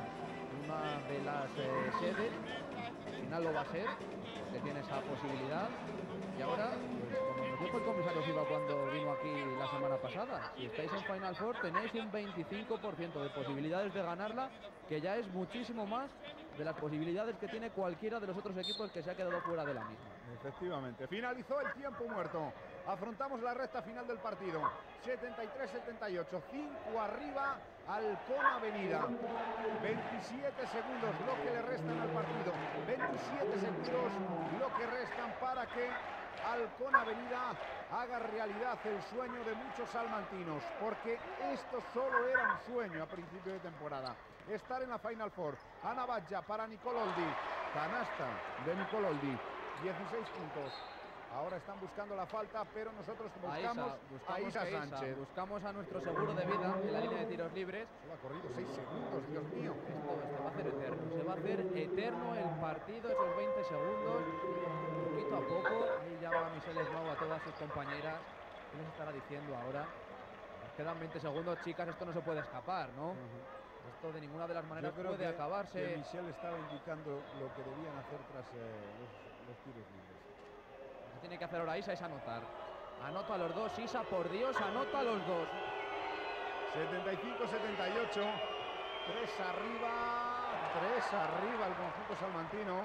una de las eh, sedes. Al final lo va a ser, que tiene esa posibilidad. Y ahora, pues, como nos dijo el comisario Ciba cuando vino aquí la semana pasada, si estáis en Final Four tenéis un veinticinco por ciento de posibilidades de ganarla, que ya es muchísimo más de las posibilidades que tiene cualquiera de los otros equipos que se ha quedado fuera de la misma.
Efectivamente, finalizó el tiempo muerto. Afrontamos la recta final del partido. setenta y tres setenta y ocho, cinco arriba Halcón Avenida. veintisiete segundos lo que le restan al partido. veintisiete segundos lo que restan para que Halcón Avenida haga realidad el sueño de muchos salmantinos, porque esto solo era un sueño a principio de temporada, estar en la Final Four. Ana Batlla para Nicololdi, canasta de Nicololdi, dieciséis puntos. Ahora están buscando la falta, pero nosotros
A
buscamos
Isa,
a
buscamos
Isa
a Isa,
Sánchez.
buscamos a nuestro seguro de vida en la línea de tiros libres.
Solo ha corrido seis segundos, Dios mío.
Esto se va a hacer eterno, se va a hacer eterno el partido, esos veinte segundos, poquito a poco. Ahí llama Michel Snow a todas sus compañeras. ¿Qué les estará diciendo ahora? quedan veinte segundos, chicas, esto no se puede escapar, ¿no?
Uh-huh.
Esto de ninguna de las maneras
Yo creo
puede
que,
acabarse.
que Michel estaba indicando lo que debían hacer tras eh, los, los tiros libres.
Lo que tiene que hacer ahora Isa es anotar. Anota a los dos, Isa, por Dios, anota a los dos.
setenta y cinco setenta y ocho. tres arriba. tres arriba el conjunto salmantino.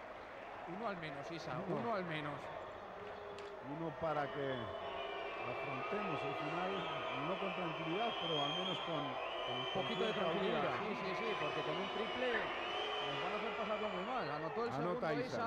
Uno al menos, Isa,
Uno.
uno al menos.
Uno para que afrontemos el final, no con tranquilidad, pero al menos con, con
Un poquito de
cierta
tranquilidad.
holgura.
Sí, sí, sí, porque con un triple nos van a hacer pasarlo muy mal. Anotó el
Anota
segundo
Isa.
Isa.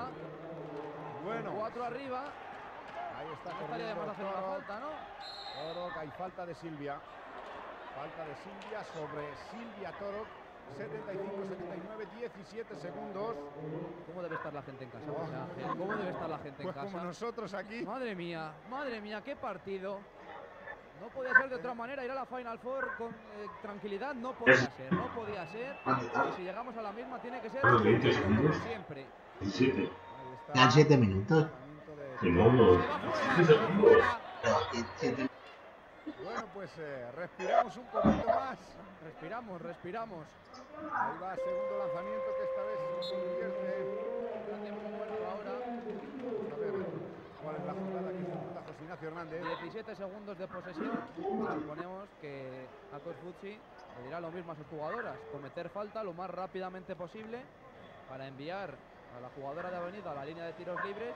Bueno,
Cuatro arriba.
ahí está
No estaría de
corriendo
más hacer una
Toro.
falta, ¿no?
Toro, hay falta de Silvia. Falta de Silvia sobre Silvia Toro. setenta y cinco setenta y nueve, diecisiete segundos.
¿Cómo debe estar la gente en casa, José Ángel? ¿Cómo debe estar la gente
Pues
en casa?
como nosotros aquí.
Madre mía, madre mía, qué partido. No podía ser de otra manera, ir a la Final Four con eh, tranquilidad, no podía ser, no podía ser. Y si llegamos a la misma tiene que ser
Bueno, veinte
como
segundos.
siempre.
diecisiete.
Ahí está.
Quedan siete minutos.
Lanzamiento de-
Sí, vamos.
Se va fuera,
diecisiete
se va
segundos.
fuera.
Pero aquí siete-
Bueno, pues eh, respiramos un poquito más.
Respiramos, respiramos.
Ahí va, segundo lanzamiento que esta vez se convierte.
Está tiempo muerto ahora.
Vamos a ver cuál es la jugada que ejecuta José Ignacio Hernández.
diecisiete segundos de posesión. Suponemos que Akos Futsi le dirá lo mismo a sus jugadoras. Cometer falta lo más rápidamente posible para enviar a la jugadora de Avenida a la línea de tiros libres.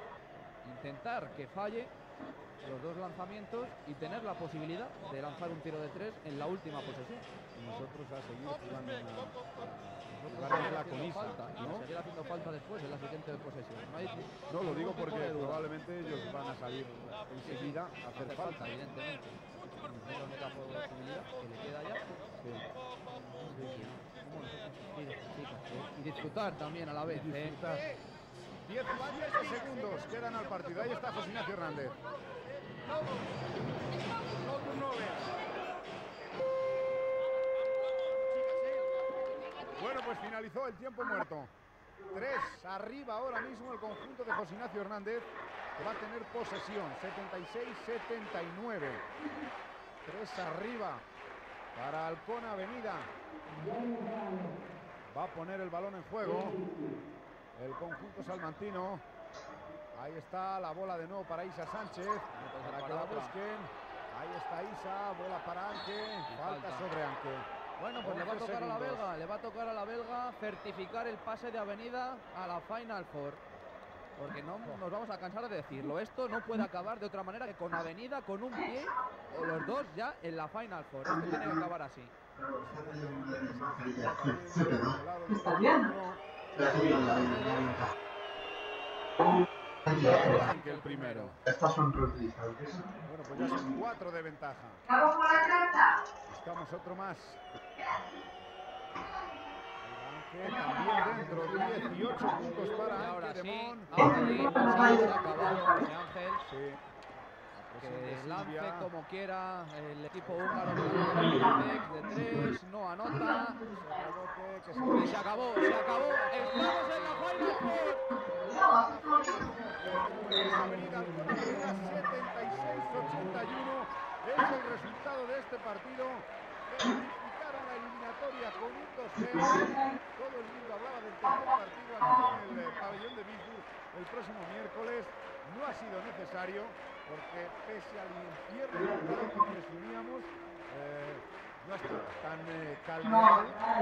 Intentar que falle los dos lanzamientos y tener la posibilidad de lanzar un tiro de tres en la última posesión.
Y nosotros a seguir jugando una,
Nosotros
jugar en
seguir
la
haciendo
colisa,
falta y
¿no?
seguir haciendo falta después en la siguiente posesión. No, hay
No, lo digo
ningún tipo
porque
de duda.
probablemente ellos van a salir enseguida a hacer
Hacer
falta.
falta, evidentemente. Es la única posibilidad que le queda ya.
Sí.
Como nosotros asistir a estas chicas, ¿eh? Y disfrutar también a la vez. ¿eh?
Disfrutar. diecisiete segundos quedan al partido. Ahí está José Ignacio Hernández. Bueno, pues finalizó el tiempo muerto. Tres arriba ahora mismo el conjunto de José Ignacio Hernández, que va a tener posesión. setenta y seis setenta y nueve. Tres arriba para Halcón Avenida. Va a poner el balón en juego el conjunto salmantino. Ahí está la bola de nuevo para Isa Sánchez, para que la busquen. Ahí está Isa, bola para Anke, falta
falta.
sobre Anke.
Bueno, pues le va a
once
tocar a la
segundos.
belga, le va a tocar a la belga certificar el pase de Avenida a la Final Four. Porque no nos vamos a cansar de decirlo, esto no puede acabar de otra manera que con Avenida, con un pie, o los dos ya en la Final Four. Esto tiene que acabar así.
¿Estás bien?
Anke el primero.
Estas son reutilizables.
Bueno, pues ya son cuatro de ventaja.
¿Vamos por la carta?
Buscamos otro más. Anke también dentro, dieciocho puntos
Y
para
ahora
Anke de
sí,
Mon.
ahora sí, sí, se ha acabado, José Ángel.
Sí. La presión de
Que lance
Silvia.
como quiera el equipo húngaro de tres, no anota.
Rebote que se
Y se acabó, se acabó. Estamos en la Final Four.
Avenida Alcón Avenida setenta y seis ochenta y uno es el resultado de este partido. Certificaron la eliminatoria con un dos cero. Todo el mundo hablaba del tercer partido aquí en el eh, pabellón de Bisburg el próximo miércoles. No ha sido necesario porque pese al infierno que presuníamos, eh, no ha estado tan eh, caldeado.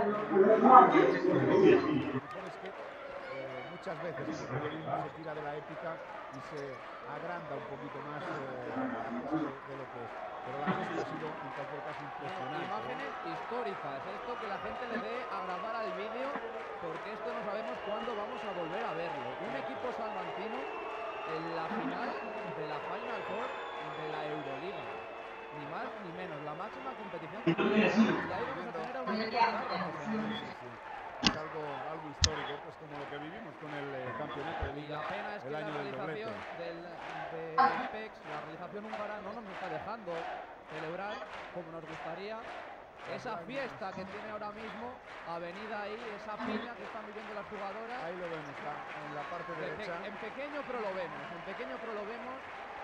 Mejor es que eh, muchas veces el periodismo se tira de la épica y se agranda un poquito más eh, la cosa de, de lo que es. Pero la gesta ha sido en cualquier caso impresionante.
Imágenes históricas, esto que la gente le dé a grabar al vídeo, porque esto no sabemos cuándo vamos a volver a verlo. Un equipo salmantino en la final de la Final Four de la Euroliga. Ni más ni menos, la máxima competición que tenemos. Y ahí vamos a tener a un equipo largo.
Es algo, algo histórico, pues como lo que vivimos con el eh, campeonato de
Y
liga
la pena es que
el
la
año del doblete.
realización del, del P E X, la realización húngara, no nos está dejando celebrar como nos gustaría esa fiesta que tiene ahora mismo Avenida ahí, esa piña que están viviendo las jugadoras.
Ahí lo vemos, está en la parte
Pe-
derecha.
En pequeño pero lo vemos, en pequeño pero lo vemos.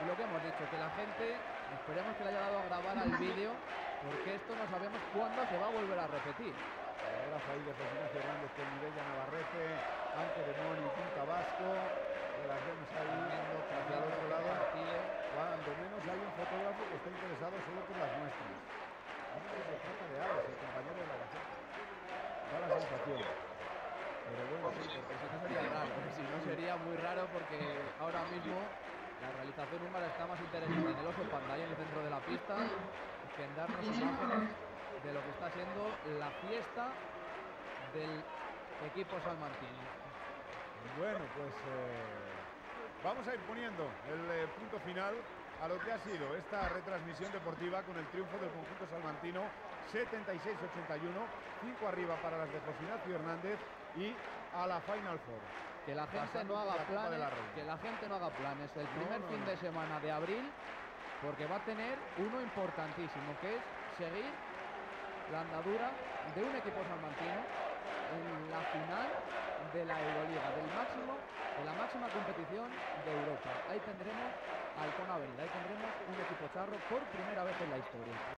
Y lo que hemos dicho, que la gente, esperemos que le haya dado a grabar al vídeo, porque esto no sabemos cuándo se va a volver a repetir.
Ahora ahí de José Ignacio Hernández con Mireia Navarrete, Anke de Moni, Quinta Vasco, que las vemos ahí
Viendo
hacia el otro lado.
partido.
Cuando menos hay un fotógrafo que está interesado solo por las muestras. A ver si se trata de Alex, el compañero de la Gaceta. Da la sensación. Pero bueno, sí,
Porque si no sería raro, porque si no sería muy raro, porque ahora mismo la realización húngara está más interesada en el oso panda ahí en el centro de la pista que en darnos imágenes de lo que está siendo la fiesta del equipo salmantino.
bueno, pues eh, vamos a ir poniendo el eh, punto final a lo que ha sido esta retransmisión deportiva con el triunfo del conjunto salmantino setenta y seis a ochenta y uno, cinco arriba para las de José Ignacio Hernández y a la Final Four.
Que la gente
Pasando
no haga
por la Copa de
planes,
la Reina.
que la gente no haga planes el primer
no,
fin
no.
de semana de abril, porque va a tener uno importantísimo, que es seguir la andadura de un equipo salmantino en la final de la Euroliga, del máximo, de la máxima competición de Europa. Ahí tendremos al Con Avenida, ahí tendremos un equipo charro por primera vez en la historia.